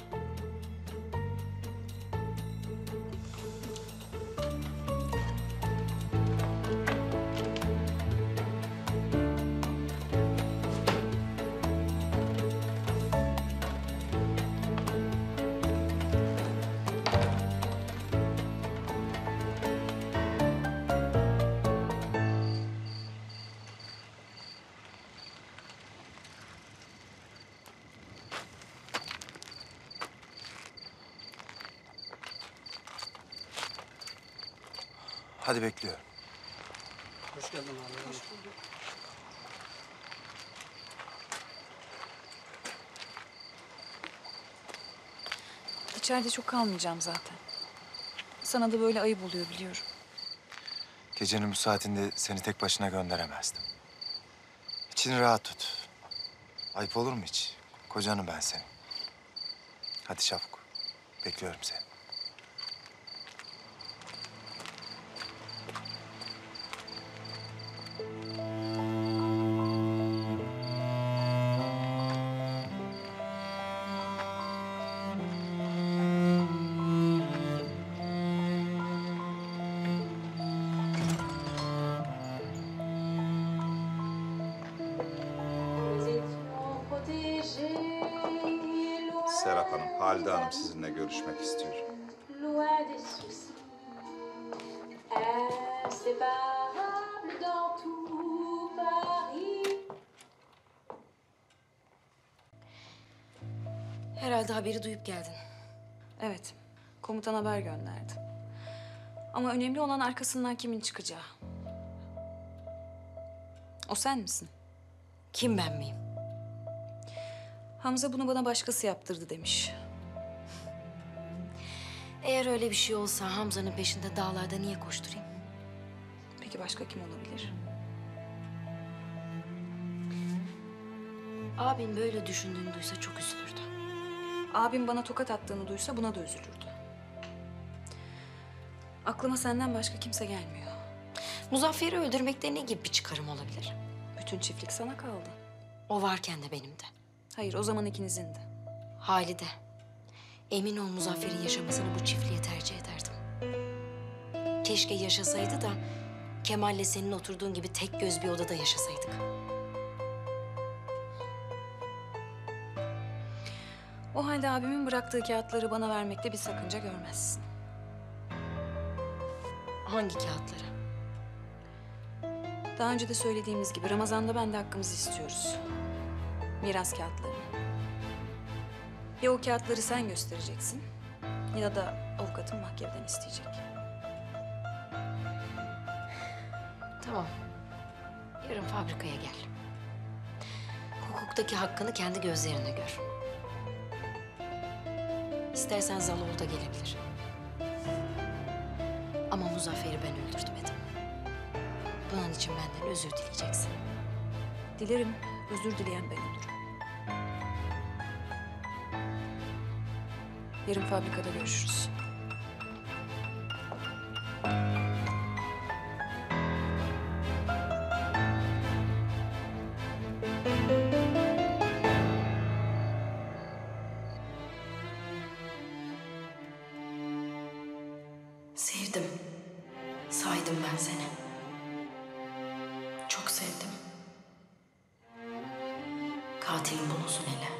H: Hadi bekliyorum.
V: Hoş geldin abi. Hoş bulduk.
F: İçeride çok kalmayacağım zaten. Sana da böyle ayıp oluyor biliyorum.
H: Gecenin bu saatinde seni tek başına gönderemezdim. İçini rahat tut. Ayıp olur mu hiç? Kocanım ben senin. Hadi çabuk. Bekliyorum seni.
D: Serap Hanım, Halide Hanım sizinle görüşmek istiyor.
A: Herhalde haberi duyup geldin.
F: Evet, komutan haber gönderdi. Ama önemli olan arkasından kimin çıkacağı. O sen misin?
A: Kim, ben miyim?
F: Hamza bunu bana başkası yaptırdı demiş.
A: Eğer öyle bir şey olsa Hamza'nın peşinde dağlarda niye koşturayım?
F: Peki başka kim olabilir?
A: Abin böyle düşündüğünü duysa çok üzülürdü.
F: Abim bana tokat attığını duysa buna da üzülürdü. Aklıma senden başka kimse gelmiyor.
A: Muzaffer'i öldürmekte ne gibi bir çıkarım olabilir?
F: Bütün çiftlik sana kaldı.
A: O varken de benim de.
F: Hayır, o zaman ikinizin de.
A: Halide, emin ol Muzaffer'in yaşamasını bu çiftliğe tercih ederdim. Keşke yaşasaydı da Kemal'le senin oturduğun gibi tek göz bir odada yaşasaydık.
F: O halde abimin bıraktığı kağıtları bana vermekte bir sakınca görmezsin.
A: Hangi kağıtları?
F: Daha önce de söylediğimiz gibi Ramazan'da ben de hakkımızı istiyoruz. Miras kağıtlarını. Ya o kağıtları sen göstereceksin ya da avukatın mahkemeden isteyecek.
A: Tamam. Yarın fabrikaya gel. Buradaki hakkını kendi gözlerine gör. İstersen Zaloğlu da gelebilir. Ama Muzaffer'i ben öldürtmedim. Bunun için benden özür dileyeceksin.
F: Dilerim, özür dileyen ben olurum. Yarın fabrikada görüşürüz.
A: Sevdim. Saydım ben seni. Çok sevdim. Katilin bulunsun hele.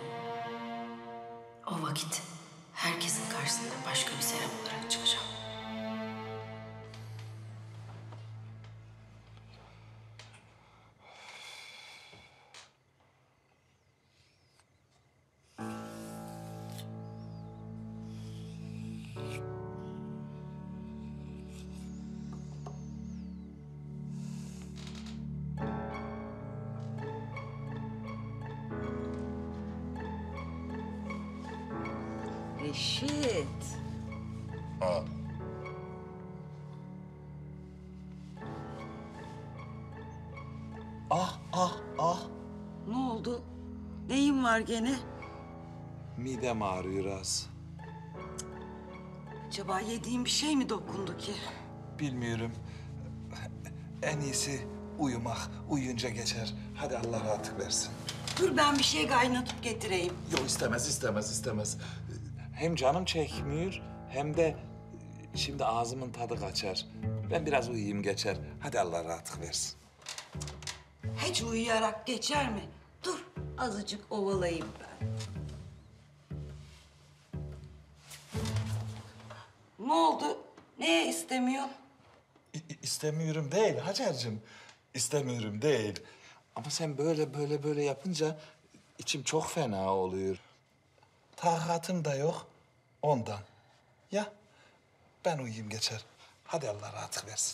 A: O vakit herkesin karşısında başka bir Serap olarak çıkacağım.
I: Reşit.
D: Aa.
I: Ah ah ah. Ne oldu? Neyin var gene?
H: Midem ağrıyor az.
I: Acaba yediğin bir şey mi dokundu ki?
H: Bilmiyorum. En iyisi uyumak. Uyuyunca geçer. Hadi Allah rahatlık versin.
I: Dur ben bir şey kaynatıp getireyim.
H: Yok istemez, istemez, istemez. Hem canım çekmiyor hem de şimdi ağzımın tadı kaçar. Ben biraz uyuyayım geçer. Hadi Allah rahatlık versin.
I: Hiç uyuyarak geçer mi? Dur azıcık ovalayayım ben. Ne oldu? Neye istemiyorsun?
H: İstemiyorum değil Hacer'cim. İstemiyorum değil. Ama sen böyle böyle böyle yapınca içim çok fena oluyor. Takatım da yok ondan. Ya ben uyuyayım geçer. Hadi Allah rahatlık versin.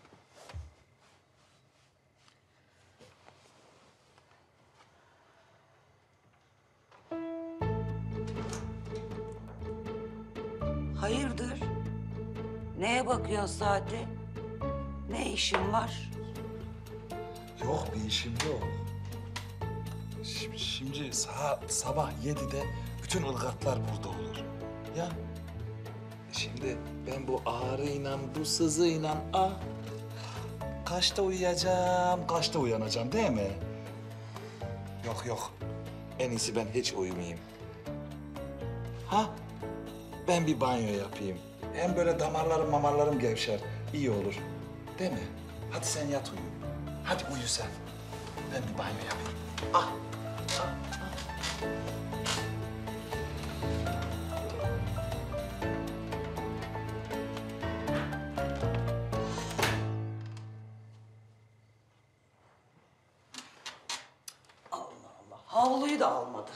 I: Hayırdır? Neye bakıyorsun saate? Ne işin var?
H: Yok bir işim yok. Şimdi, şimdi saat sabah yedide bütün ılgatlar burada olur. Ya şimdi ben bu ağrıyla, bu sızıyla ah kaçta uyuyacağım, kaçta uyanacağım değil mi? Yok yok. En iyisi ben hiç uyumayayım. Ha? Ben bir banyo yapayım. Hem böyle damarlarım mamarlarım gevşer. İyi olur. Değil mi? Hadi sen yat uyu. Hadi uyu sen. Ben bir banyo yapayım. Ah. ah.
I: Allah Allah. Havluyu da almadı.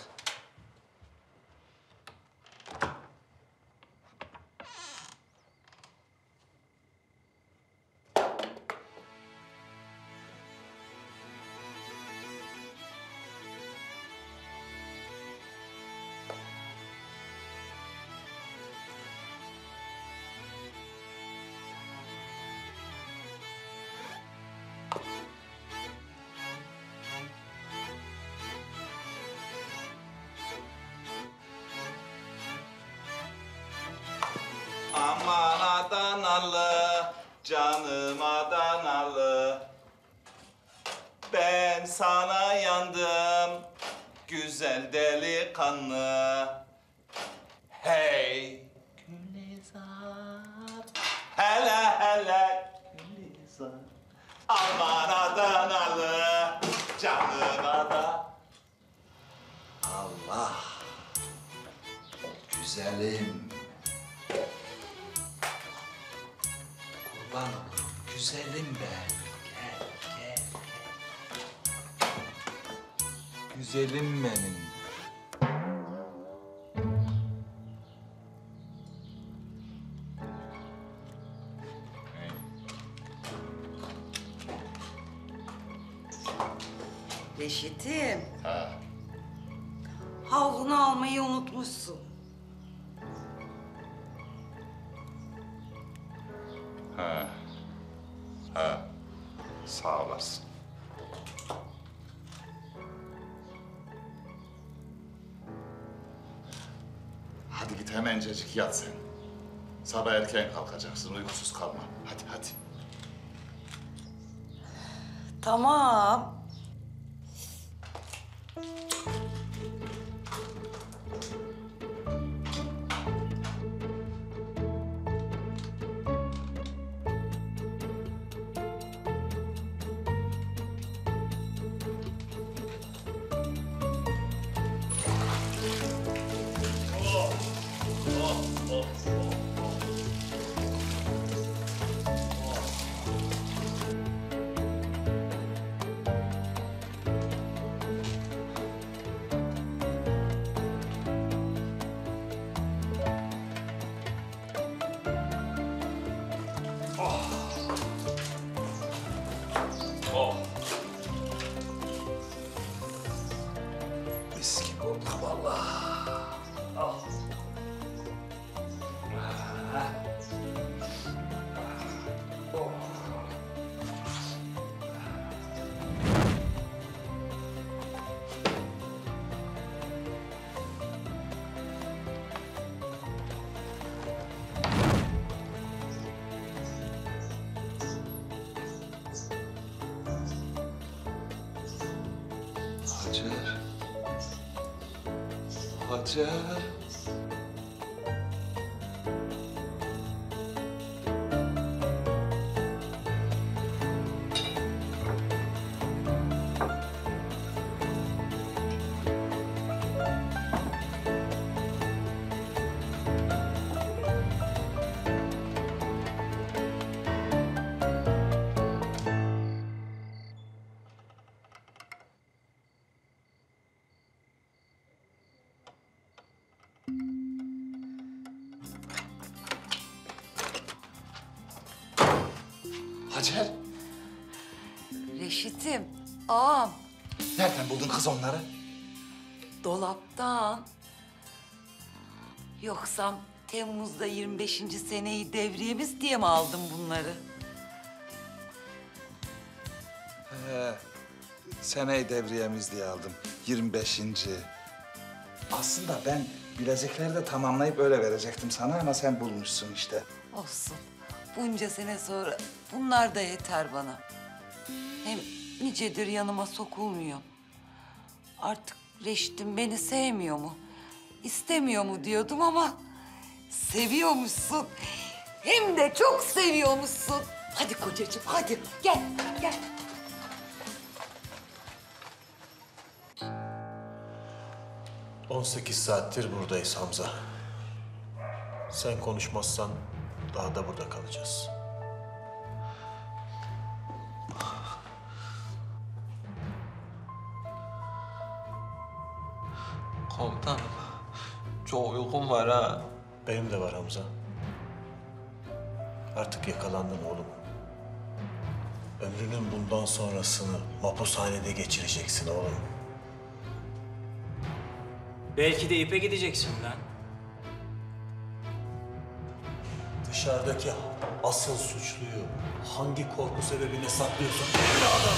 H: Aman Adanalı, canım Adanalı. Ben sana yandım, güzel delikanlı. Hey Gülizar, hele hele Gülizar. Aman Adanalı, canım Adanalı. Allah, güzelim. Kurban olurum, güzelim ben. Gel, gel, gel. Güzelim benim.
I: Reşit'im.
D: Ha.
C: Havlunu almayı unutmuşsun.
D: Ha. Ha. Sağ olasın. Hadi git hemencecik yat sen. Sabah erken kalkacaksın, uykusuz kalma. Hadi hadi.
C: Tamam.
H: Mis gibi oldu vallahi. Ah. Oh. Hacer. Hacer. Hacer.
I: Reşit'im, ağam.
H: Nereden buldun kız onları?
I: Dolaptan. Yoksa Temmuz'da yirmi beşinci seneyi devriyemiz diye mi aldın bunları?
H: He, seneyi devriyemiz diye aldım. yirmi beşinci. Aslında ben bilezikleri de tamamlayıp öyle verecektim sana ama sen bulmuşsun işte.
I: Olsun. Bunca sene sonra bunlar da yeter bana. Hem nicedir yanıma sokulmuyor. Artık Reşit'im beni sevmiyor mu? İstemiyor mu diyordum ama seviyormuşsun. Hem de çok seviyormuşsun. Hadi kocacığım, hadi gel, gel.
J: on sekiz saattir buradayız Hamza. Sen konuşmazsan daha da burada kalacağız.
S: Komutanım, çok uykum var ha.
J: Benim de var Hamza. Artık yakalandın oğlum. Ömrünün bundan sonrasını mahpushanede geçireceksin oğlum.
X: Belki de ipe gideceksin lan.
J: Dışarıdaki asıl suçluyu hangi korku sebebine saklıyorsun? Evladım!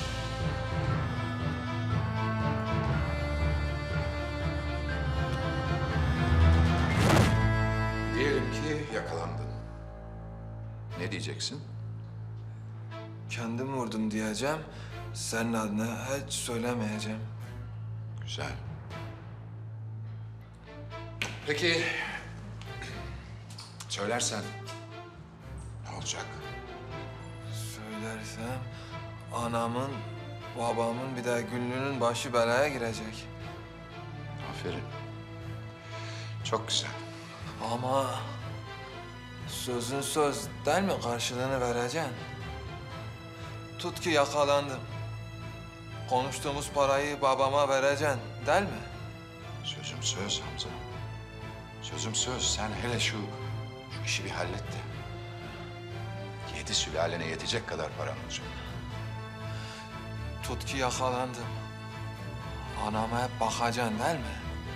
L: Diyelim ki yakalandın. Ne diyeceksin?
H: Kendim vurdum diyeceğim. Senin adına hiç söylemeyeceğim.
L: Güzel. Peki söylersen ne olacak?
H: Söylersem anamın, babamın bir de Güllü'nün başı belaya girecek.
L: Aferin. Çok güzel.
H: Ama sözün söz değil mi? Karşılığını vereceksin. Tut ki yakalandım. Konuştuğumuz parayı babama vereceksin değil mi?
L: Sözüm söz Hamza. Sözüm söz. Sen hele şu, şu işi bir hallet de. Yedi sülalene yetecek kadar param olacak.
H: Tut ki yakalandım. Anama hep bakacaksın değil mi?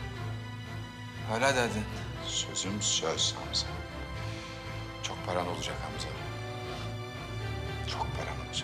S: Öyle dedin.
L: Sözüm söz Hamza. Çok paran olacak Hamza. Çok paran olacak.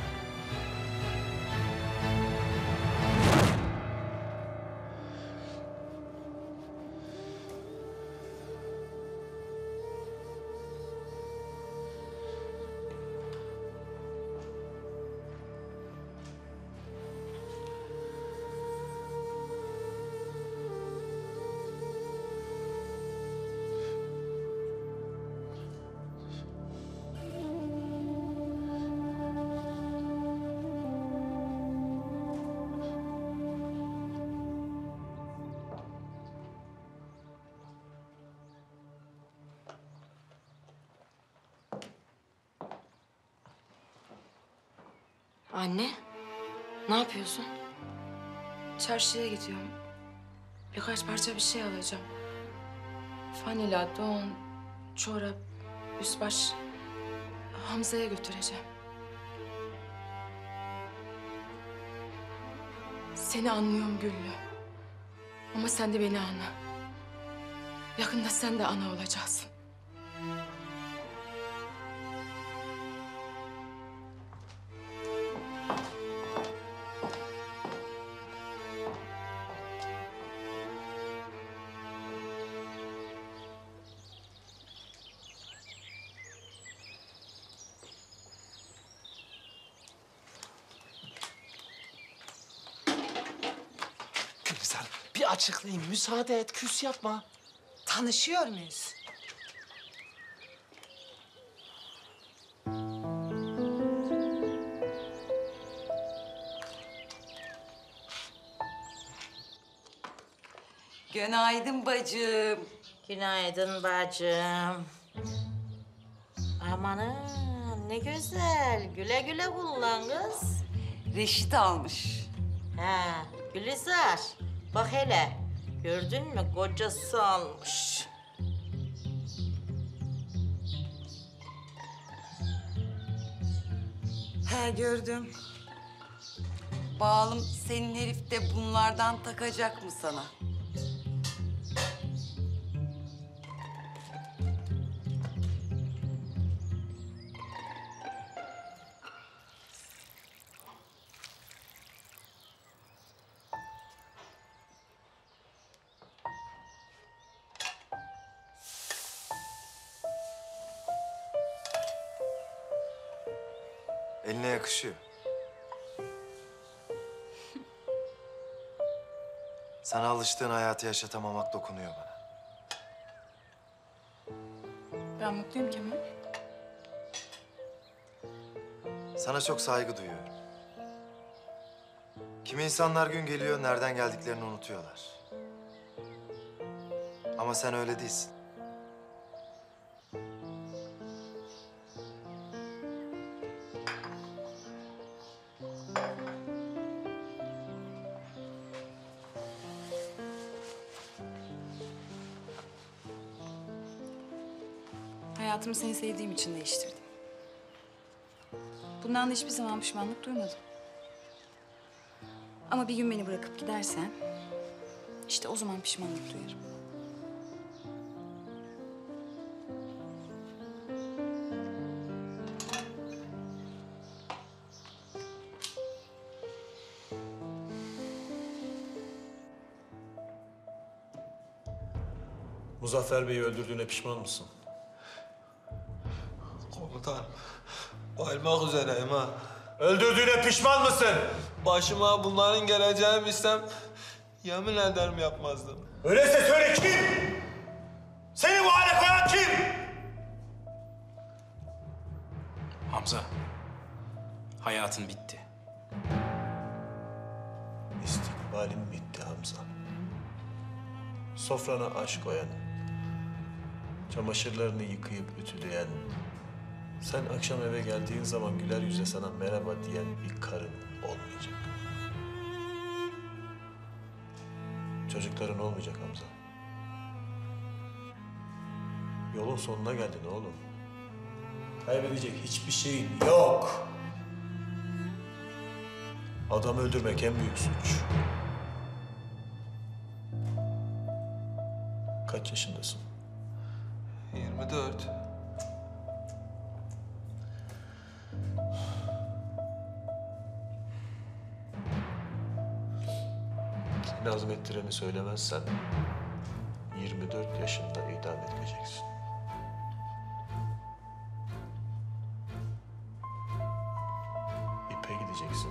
B: Anne, ne yapıyorsun? Çarşıya gidiyorum. Birkaç parça bir şey alacağım. Fanila, don, çorap, üst baş. Hamza'ya götüreceğim. Seni anlıyorum Güllü. Ama sen de beni anla. Yakında sen de ana olacaksın.
U: Gülizar, bir açıklayayım. Müsaade et, küs yapma.
C: Tanışıyor muyuz?
I: Günaydın bacım.
E: Günaydın bacım. Amanın ne güzel. Güle güle kullan kız.
I: Reşit almış.
E: Ha, Gülizar. Bak hele. Gördün mü? Kocası almış.
I: He gördüm. Bağlım senin herif de bunlardan takacak mı sana?
H: Eline yakışıyor. Sana alıştığın hayatı yaşatamamak dokunuyor bana.
B: Ben mutluyum Kemal.
H: Sana çok saygı duyuyorum. Kimi insanlar gün geliyor, nereden geldiklerini unutuyorlar. Ama sen öyle değilsin.
F: Hayatımı seni sevdiğim için değiştirdim. Bundan da hiçbir zaman pişmanlık duymadım. Ama bir gün beni bırakıp gidersen, işte o zaman pişmanlık duyarım.
J: Muzaffer Bey'i öldürdüğüne pişman mısın?
S: Komutanım, bayılmak üzereyim ha.
J: Öldürdüğüne pişman mısın?
S: Başıma bunların geleceğini bilsem yemin ederim yapmazdım.
J: Öyleyse söyle kim? Seni bu hale koyan kim?
M: Hamza, hayatın bitti.
J: İstikbalim bitti Hamza. Sofrana aşk koyan, çamaşırlarını yıkayıp ütüleyen, sen akşam eve geldiğin zaman güler yüzle sana merhaba diyen bir karın olmayacak. Çocukların olmayacak Hamza. Yolun sonuna geldin oğlum. Kaybedecek hiçbir şeyin yok. Adam öldürmek en büyük suç. Kaç Kaç yaşındasın?
S: Yirmi dört.
J: Seni azmettireni söylemezsen yirmi dört yaşında idam edileceksin. İpe gideceksin.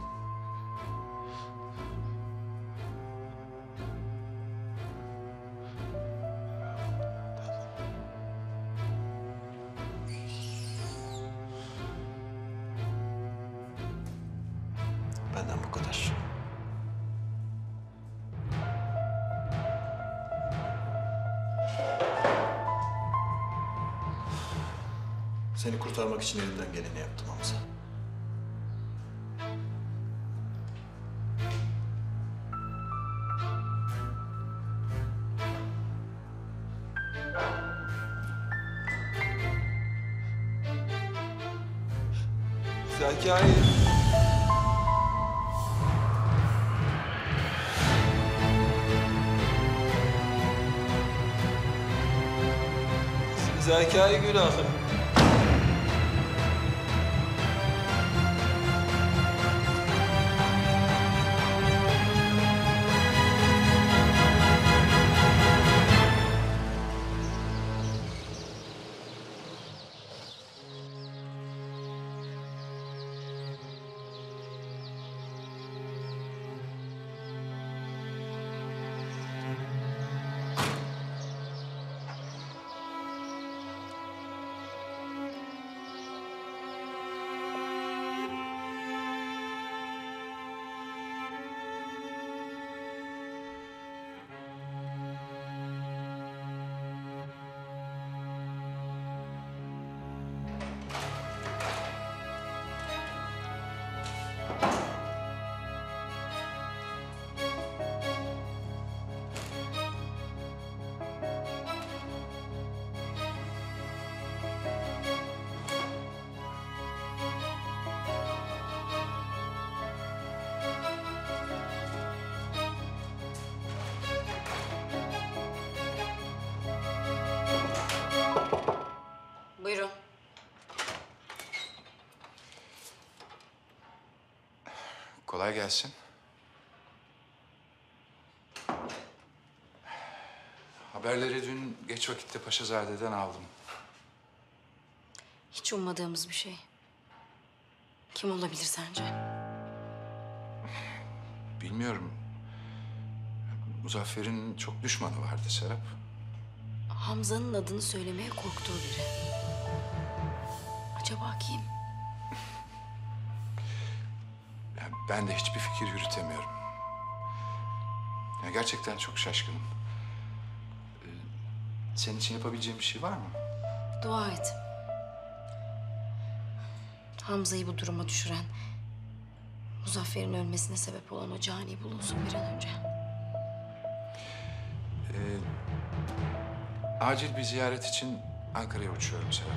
J: Benden bu kadar. Seni kurtarmak için elimden geleni yaptım Hamza.
S: Zekai. Zekai günahı.
A: Buyurun.
L: Kolay gelsin. Haberleri dün geç vakitte Paşazade'den aldım.
A: Hiç ummadığımız bir şey. Kim olabilir sence?
L: Bilmiyorum. Muzaffer'in çok düşmanı vardı Serap.
A: Hamza'nın adını söylemeye korktuğu biri. Acaba kim?
L: Yani ben de hiçbir fikir yürütemiyorum. Yani gerçekten çok şaşkınım. Ee, senin için yapabileceğim bir şey var mı?
A: Dua et. Hamza'yı bu duruma düşüren, Muzaffer'in ölmesine sebep olan o cani bulunsun bir an önce.
L: Ee, acil bir ziyaret için Ankara'ya uçuyorum Serap.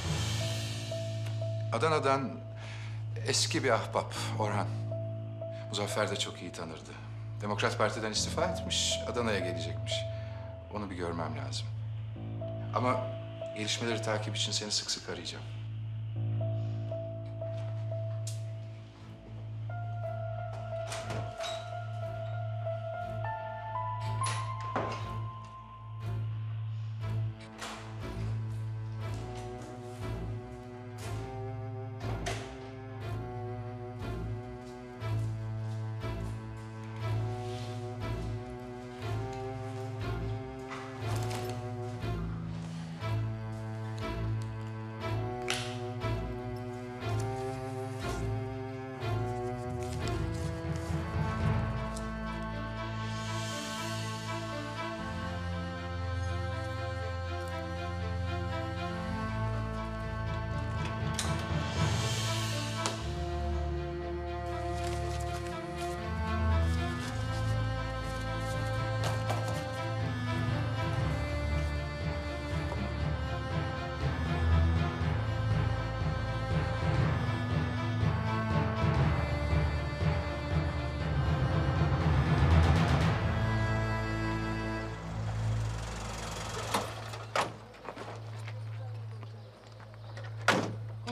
L: Adana'dan eski bir ahbap Orhan. Muzaffer de çok iyi tanırdı. Demokrat Parti'den istifa etmiş, Adana'ya gelecekmiş. Onu bir görmem lazım. Ama gelişmeleri takip için seni sık sık arayacağım.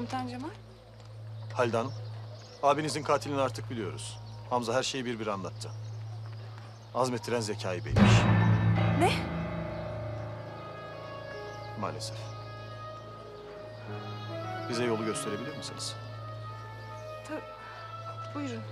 F: Komutan Cemal.
J: Halide Hanım, abinizin katilini artık biliyoruz. Hamza her şeyi bir bir anlattı. Azmettiren Zekai Bey'miş.
F: Ne?
J: Maalesef. Bize yolu gösterebilir misiniz?
F: Tabii. Buyurun.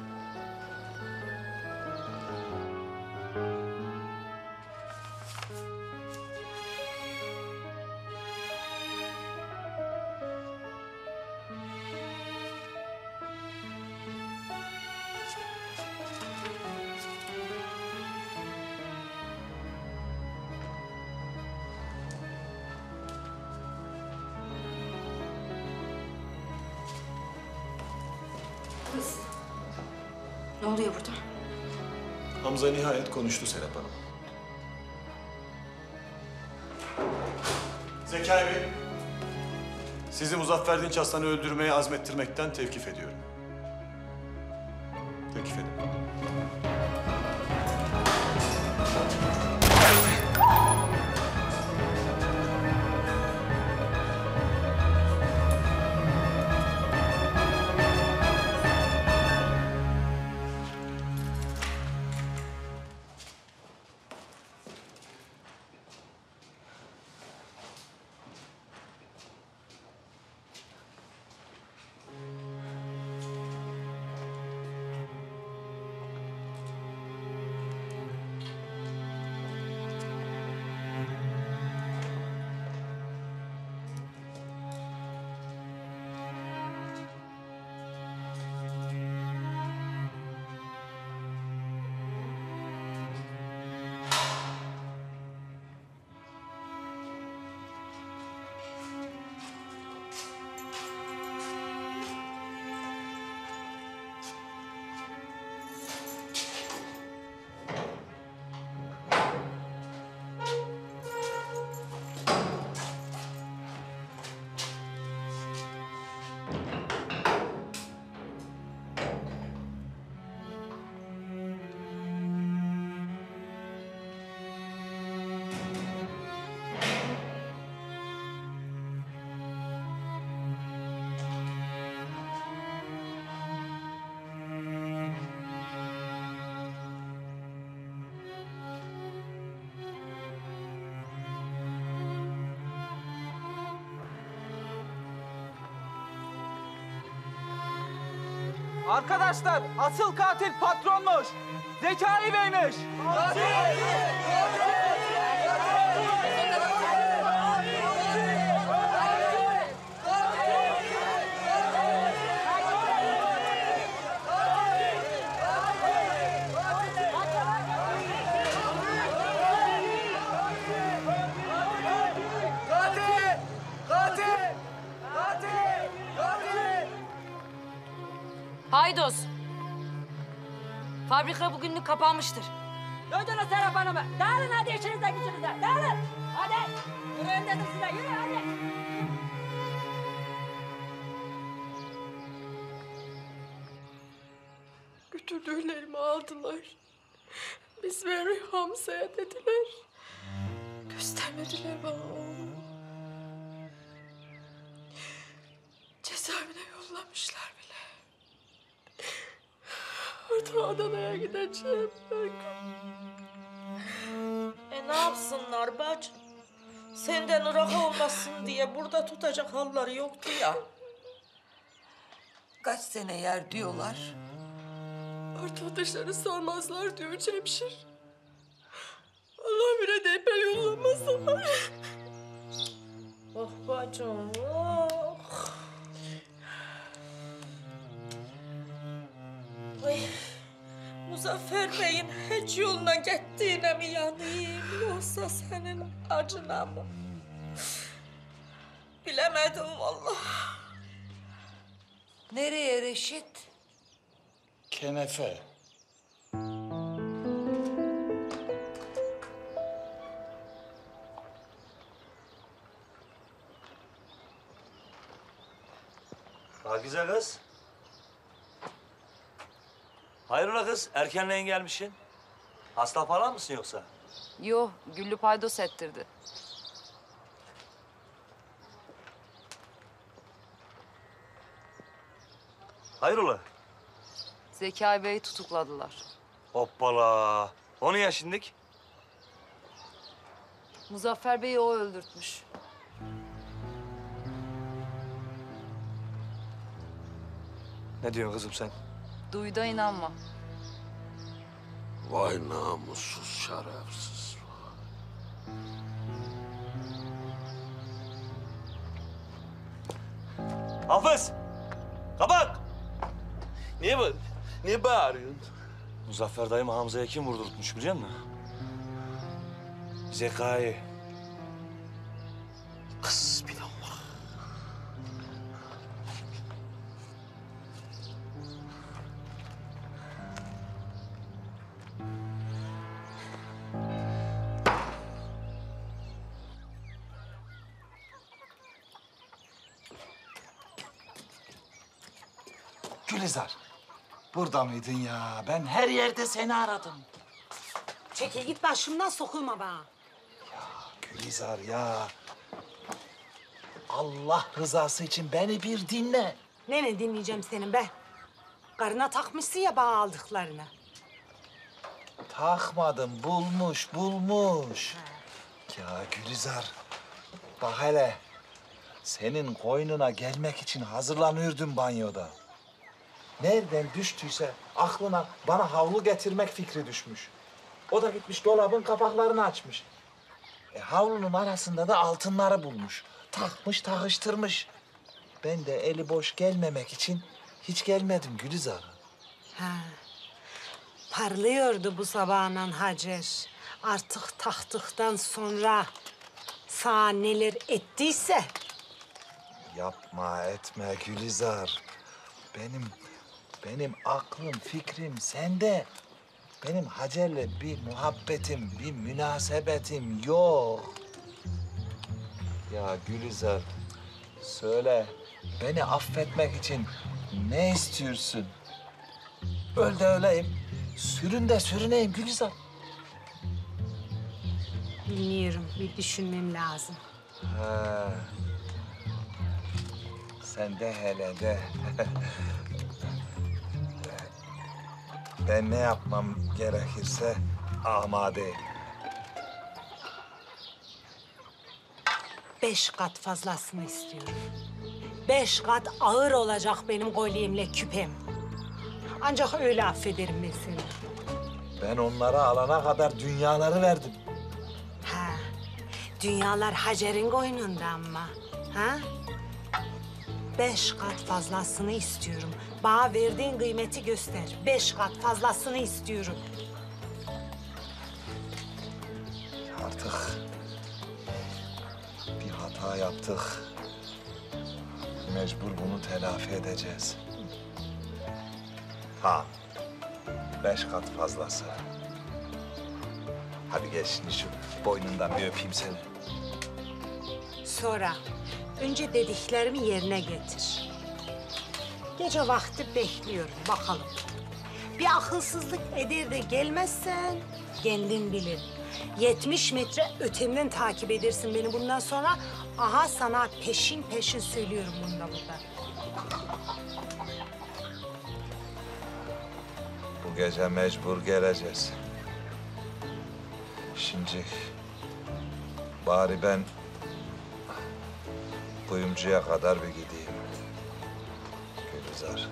F: Kız. Ne oluyor burada?
J: Hamza nihayet konuştu Serap Hanım. Zekai Bey, sizi Muzaffer Dinç Aslan'ı öldürmeye azmettirmekten tevkif ediyorum. Tevkif edin.
M: Arkadaşlar, asıl katil patronmuş. Zekai Bey'miş.
O: Katil! Katil! Katil! Katil!
A: Haydos. Fabrika bugünlük kapanmıştır.
P: Duydunuz Serap Hanım'ı. Dağılın hadi işinize gücünüze. Dağılın. Hadi. Yürüyün dedim size. Yürü hadi.
B: Götürdüklerimi aldılar. Biz ver Hamza'ya dediler. Göstermediler bana oğlumu. Cezaevine yollamışlar bile. Artık Adana'ya gideceğim.
E: E ne yapsınlar bacım? Senden ırak olmasın diye burada tutacak halleri yoktu ya.
I: Kaç sene yer diyorlar.
B: Artık dışarı salmazlar diyor Cemşir. Allah bire de epey yollamasınlar.
E: Oh bacım, oh. Ay, Muzaffer Bey'in hiç yoluna gittiğine mi yanayım yoksa senin acına mı? Bilemedim vallahi.
I: Nereye Reşit?
V: Kenefe.
O: Pakize kız. Hayrola kız, erkenleyin gelmişsin. Hasta falan mısın yoksa?
F: Yo, Güllü paydos ettirdi.
O: Hayrola?
B: Zekai Bey'i tutukladılar.
O: Hoppala. O niye şimdik?
B: Muzaffer Bey'i o öldürtmüş.
O: Ne diyorsun kızım sen?
B: Duy da inanma.
G: Vay namussuz şerefsiz.
O: Hafız! Kabak!
U: Niye bu? Niye bağırıyorsun?
O: Muzaffer dayım Hamza'ya kim vurdurtmuş biliyor musun? Zekai.
U: Hasbinallah.
H: Gülizar, burada mıydın ya? Ben her yerde seni aradım.
C: Çekil git başımdan sokulma bana.
H: Gülizar ya. Allah rızası için beni bir dinle.
C: Ne ne dinleyeceğim senin be? Karına takmışsın ya bana aldıklarını.
H: Takmadım, bulmuş, bulmuş. Ya Gülizar, bak hele. Senin koynuna gelmek için hazırlanıyordum banyoda. Nereden düştüyse aklına bana havlu getirmek fikri düşmüş. O da gitmiş dolabın kapaklarını açmış. E, havlunun arasında da altınları bulmuş. Takmış, takıştırmış. Ben de eli boş gelmemek için hiç gelmedim Gülizar.
C: Ha. Parlıyordu bu sabahın Hacer. Artık taktıktan sonra sana neler ettiyse.
H: Yapma, etme Gülizar. Benim, benim aklım, fikrim sende. Benim Hacer'le bir muhabbetim, bir münasebetim yok. Ya Gülizar, söyle, beni affetmek için ne istiyorsun? Öl de öleyim, sürün de sürüneyim Gülizar.
C: Bilmiyorum, bir düşünmem lazım.
H: Ha. Sen de hele de. Ben ne yapmam gerekirse amadeyim.
C: Beş kat fazlasını istiyorum. Beş kat ağır olacak benim kolyemle küpem. Ancak öyle affederim ben seni.
H: Ben onlara alana kadar dünyaları verdim.
C: Ha, dünyalar Hacer'in koynunda ama. Ha? Beş kat fazlasını istiyorum. Bana verdiğin kıymeti göster. Beş kat fazlasını istiyorum.
H: Artık bir hata yaptık. Mecbur bunu telafi edeceğiz. Ha, beş kat fazlası. Hadi gel şimdi şu boynundan bir öpeyim seni.
C: Sonra önce dediklerimi yerine getir. Gece vakti bekliyorum bakalım. Bir akılsızlık eder de gelmezsen kendin bilin. Yetmiş metre ötemden takip edersin beni bundan sonra. Aha sana peşin peşin söylüyorum bunu da burada.
H: Bu gece mecbur geleceğiz. Şimdi bari ben kuyumcuya kadar bir gideyim. Gülizar.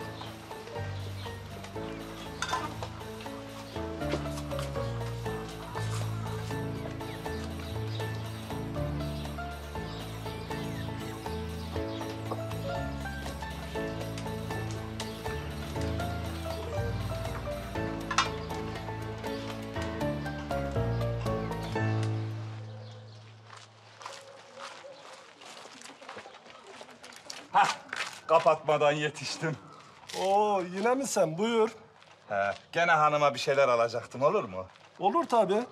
D: Hah, kapatmadan yetiştim.
J: Oo, yine mi sen? Buyur.
D: He, gene hanıma bir şeyler alacaktım, olur mu?
J: Olur tabii.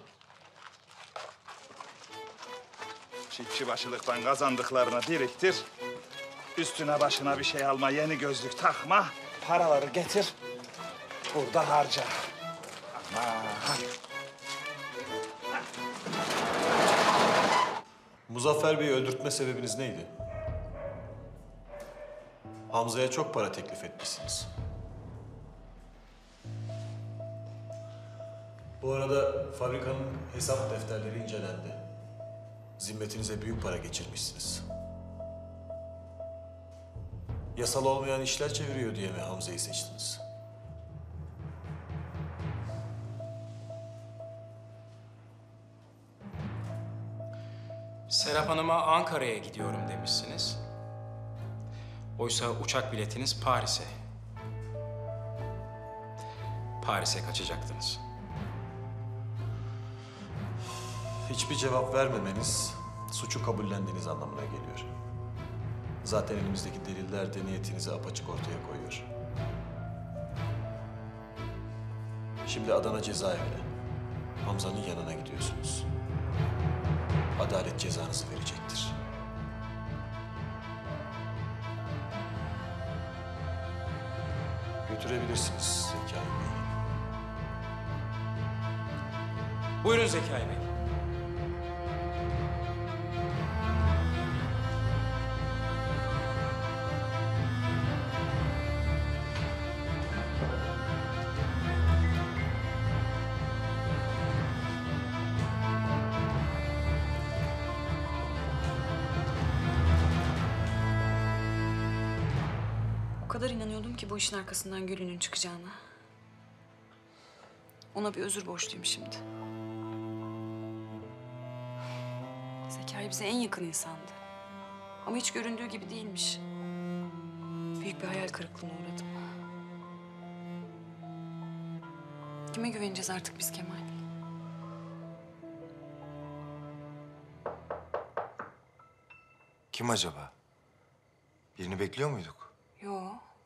D: Çiftçi başılıktan kazandıklarını biriktir. Üstüne başına bir şey alma, yeni gözlük takma. Paraları getir, burada harca. Aman.
J: Muzaffer Bey'i öldürtme sebebiniz neydi? Hamza'ya çok para teklif etmişsiniz. Bu arada fabrikanın hesap defterleri incelendi. Zimmetinize büyük para geçirmişsiniz. Yasal olmayan işler çeviriyor diye mi Hamza'yı seçtiniz?
M: Serap Hanım'a Ankara'ya gidiyorum demişsiniz. Oysa uçak biletiniz Paris'e. Paris'e kaçacaktınız.
J: Hiçbir cevap vermemeniz suçu kabullendiğiniz anlamına geliyor. Zaten elimizdeki deliller de niyetinizi apaçık ortaya koyuyor. Şimdi Adana cezaevine, Hamza'nın yanına gidiyorsunuz. Adalet cezanızı verecektir. Götürebilirsiniz Zekai Bey.
M: Buyurun Zekai Bey.
F: O kadar inanıyordum ki bu işin arkasından Gül'ünün çıkacağına. Ona bir özür borçluyum şimdi. Zekai bize en yakın insandı. Ama hiç göründüğü gibi değilmiş. Büyük bir hayal kırıklığına uğradım. Kime güveneceğiz artık biz Kemal?
H: Kim acaba? Birini bekliyor muyduk?
F: Yo.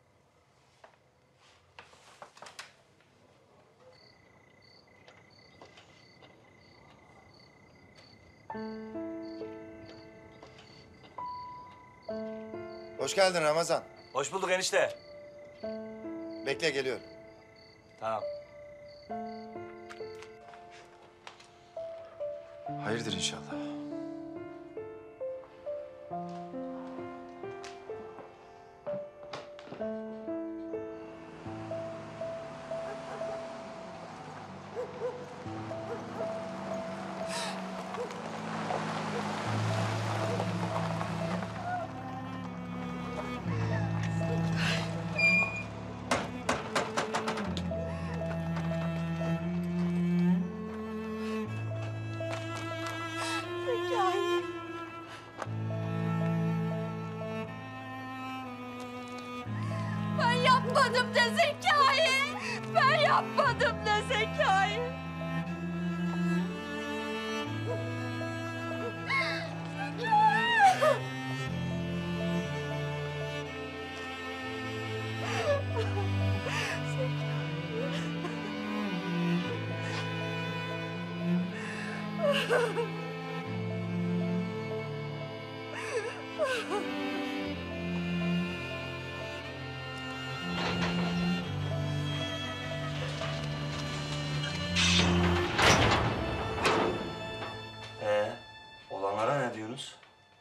H: Hoş geldin Ramazan.
O: Hoş bulduk enişte.
H: Bekle, geliyorum.
O: Tamam.
H: Hayırdır inşallah.
P: Zekai. Ben yapmadım de Zekai. Ben yapmadım de Zekai.
Y: Ee, olanlara ne diyorsunuz?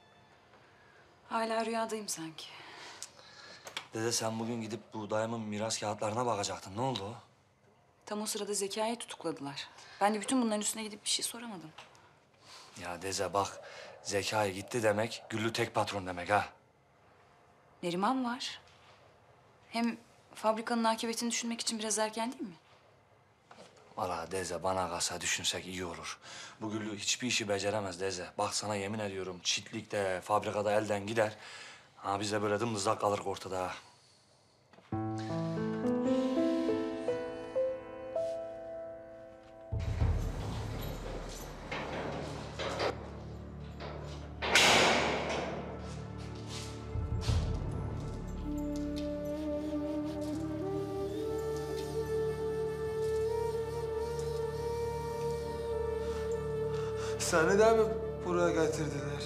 F: Hala rüyadayım sanki.
Y: Dede sen bugün gidip bu dayımın miras kağıtlarına bakacaktın. Ne oldu o?
F: Tam o sırada Zekai'yi tutukladılar. Ben de bütün bunların üstüne gidip bir şey soramadım.
Y: Ya Deze bak, Zekai gitti demek, Güllü tek patron demek ha.
F: Neriman var. Hem fabrikanın akıbetini düşünmek için biraz erken değil mi?
Y: Valla Deze bana kalsa düşünsek iyi olur. Bu Güllü hiçbir işi beceremez Deze. Bak sana yemin ediyorum çiftlikte, fabrikada elden gider. Ha biz de böyle dımdızlak kalırız ortada ha.
S: Seni de mi buraya getirdiler?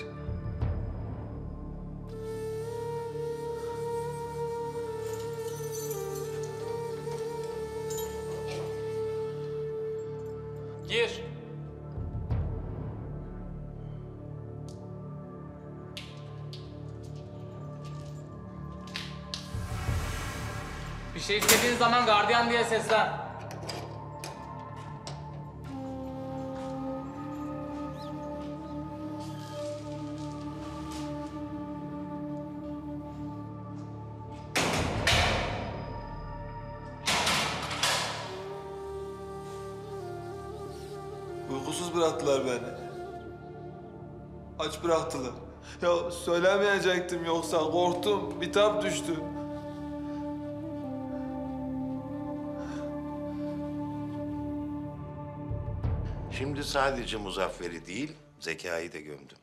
M: Gir.
K: Bir şey istediğin zaman gardiyan diye seslen.
S: okulsuz bıraktılar beni. Aç bıraktılar. Ya söylemeyecektim yoksa korktum, bitap düştü.
W: Şimdi sadece Muzaffer'i değil, Zekai de gömdüm.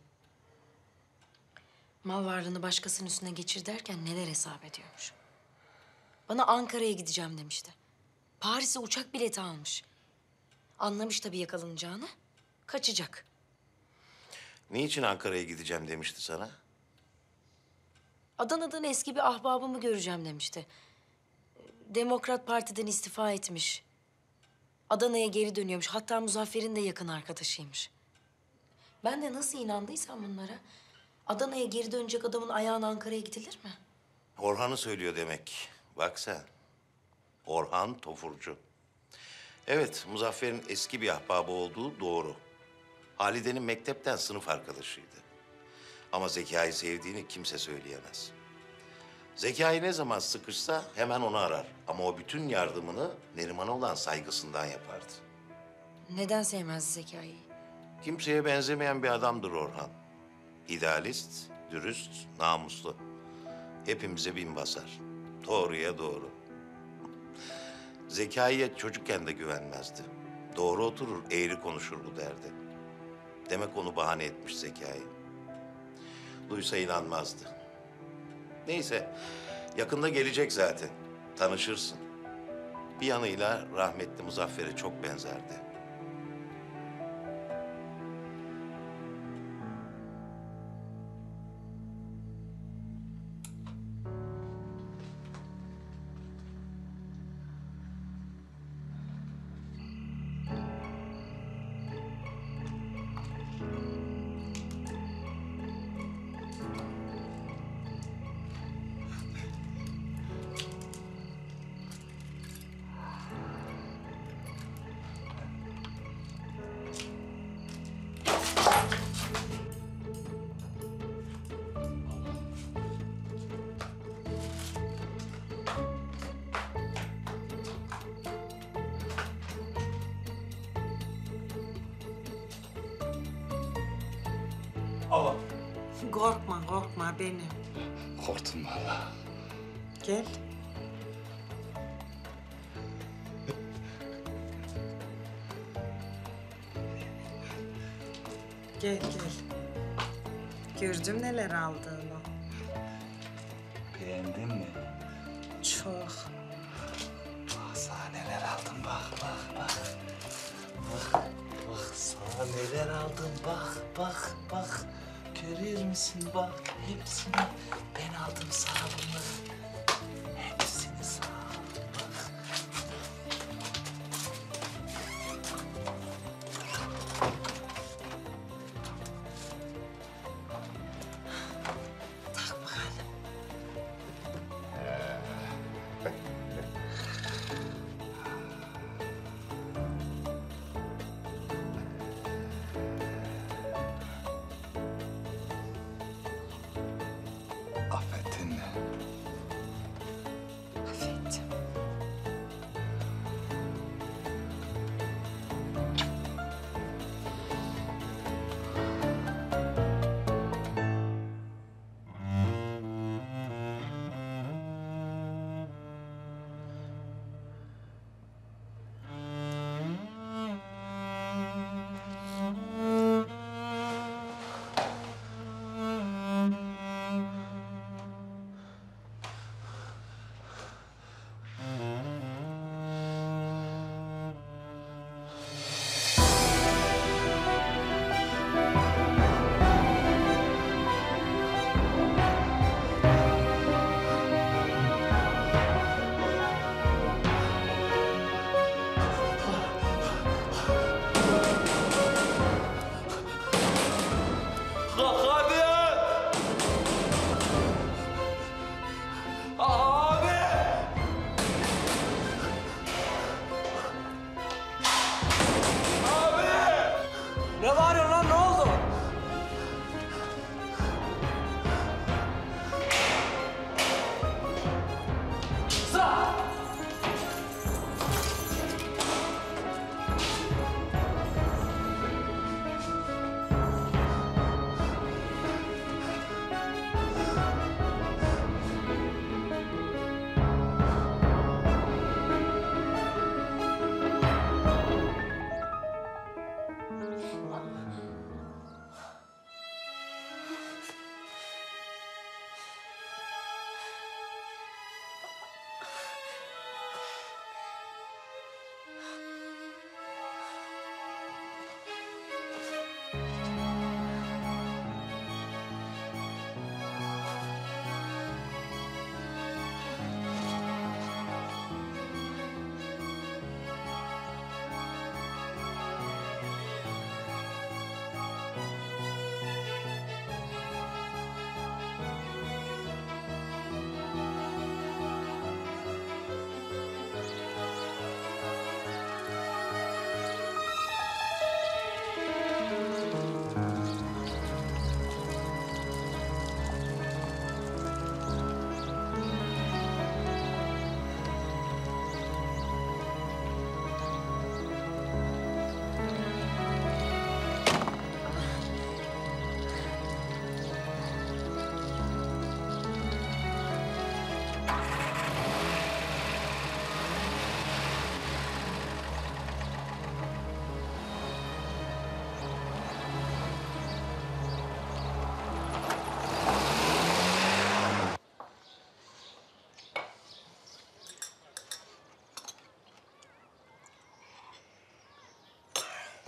A: Mal varlığını başkasının üstüne geçir derken neler hesap ediyormuş. Bana Ankara'ya gideceğim demişti. Paris'e uçak bileti almış. Anlamış tabii yakalanacağını. Kaçacak.
W: Niçin Ankara'ya gideceğim demişti sana?
A: Adana'dan eski bir ahbabımı göreceğim demişti. Demokrat Parti'den istifa etmiş. Adana'ya geri dönüyormuş. Hatta Muzaffer'in de yakın arkadaşıymış. Ben de nasıl inandıysam bunlara... Adana'ya geri dönecek adamın ayağına Ankara'ya gidilir mi?
W: Orhan'ı söylüyor demek. Bak sen. Orhan Tofurcu. Evet, Muzaffer'in eski bir ahbabı olduğu doğru. Halide'nin mektepten sınıf arkadaşıydı. Ama Zekai'yi sevdiğini kimse söyleyemez. Zekai ne zaman sıkışsa hemen onu arar. Ama o bütün yardımını Neriman'a olan saygısından yapardı.
A: Neden sevmezdi Zekai'yi?
W: Kimseye benzemeyen bir adamdır Orhan. İdealist, dürüst, namuslu. Hepimize bin basar. Doğruya doğru. Zekai'ye çocukken de güvenmezdi. Doğru oturur, eğri konuşur bu derdi. Demek onu bahane etmiş Zekai. Duysa inanmazdı. Neyse, yakında gelecek zaten. Tanışırsın. Bir yanıyla rahmetli Muzaffer'e çok benzerdi.
C: Allah. Korkma, korkma benim.
H: Korktum vallahi.
C: Gel. Gel, gel. Gördüm neler aldığını.
H: Beğendin mi?
C: Çok.
H: Bak sana neler aldım bak bak bak. Bak bak sana neler aldım bak bak bak. Görüyor musun bak hepsini ben aldım sana bunları. Hepsini sana bak.
C: Tak bakalım.
H: Affettin mi?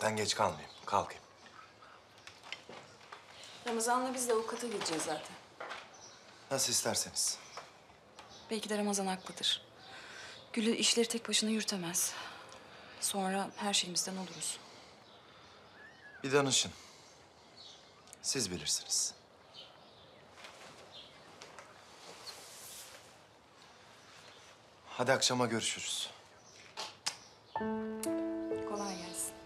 H: Ben geç kalmayayım. Kalkayım.
F: Ramazan'la biz de avukata gideceğiz zaten.
H: Nasıl isterseniz.
F: Belki de Ramazan haklıdır. Gül'ü işleri tek başına yürütemez. Sonra her şeyimizden oluruz.
H: Bir danışın. Siz bilirsiniz. Hadi akşama görüşürüz.
F: Kolay gelsin.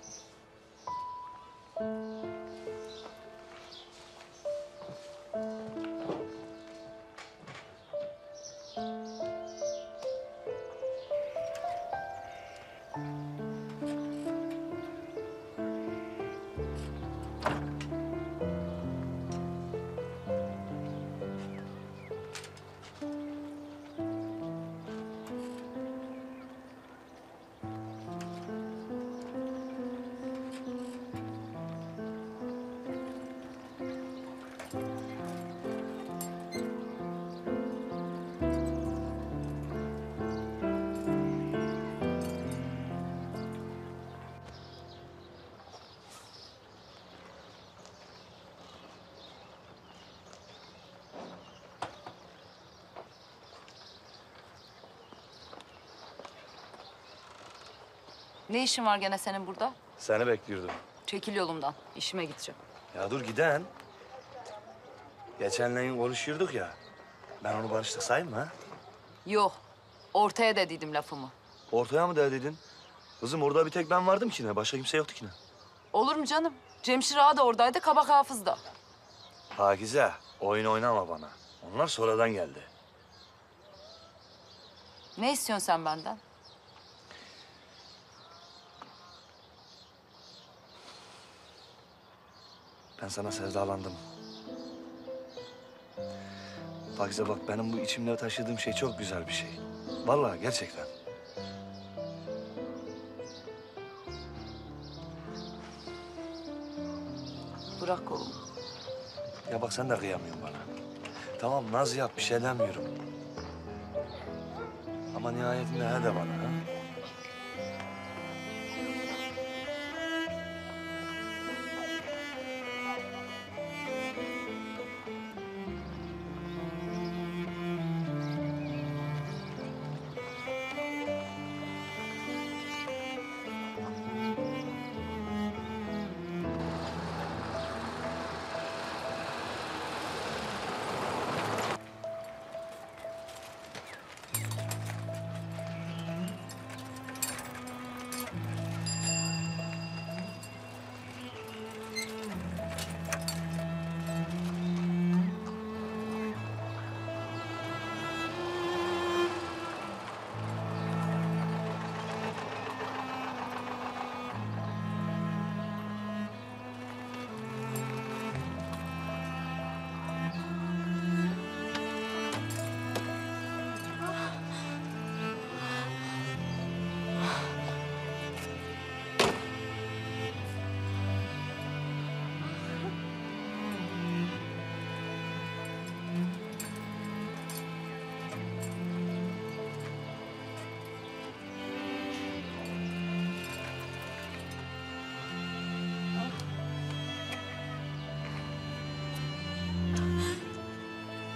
K: Ne işin var gene senin burada?
N: Seni bekliyordum.
K: Çekil yolumdan. İşime gideceğim.
N: Ya dur giden. Geçenle konuşuyorduk ya. Ben onu barıştık sayayım mı ha?
K: Yok. Ortaya dediydim lafımı.
N: Ortaya mı dedin? Kızım orada bir tek ben vardım ki ne? Başka kimse yoktu ki ne?
K: Olur mu canım? Cemşir Ağa da oradaydı, Kabak Hafız da.
N: Pakize, oyun oynama bana. Onlar sonradan geldi.
K: Ne istiyorsun sen benden?
N: Ben sana sevdalandım. Pakize bak benim bu içimde taşıdığım şey çok güzel bir şey. Vallahi gerçekten.
K: Bırak kolumu.
N: Ya bak sen de kıyamıyorsun bana. Tamam naz yap bir şey demiyorum. Ama nihayetinde he de bana ha.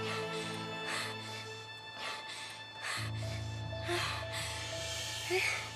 A: Eh.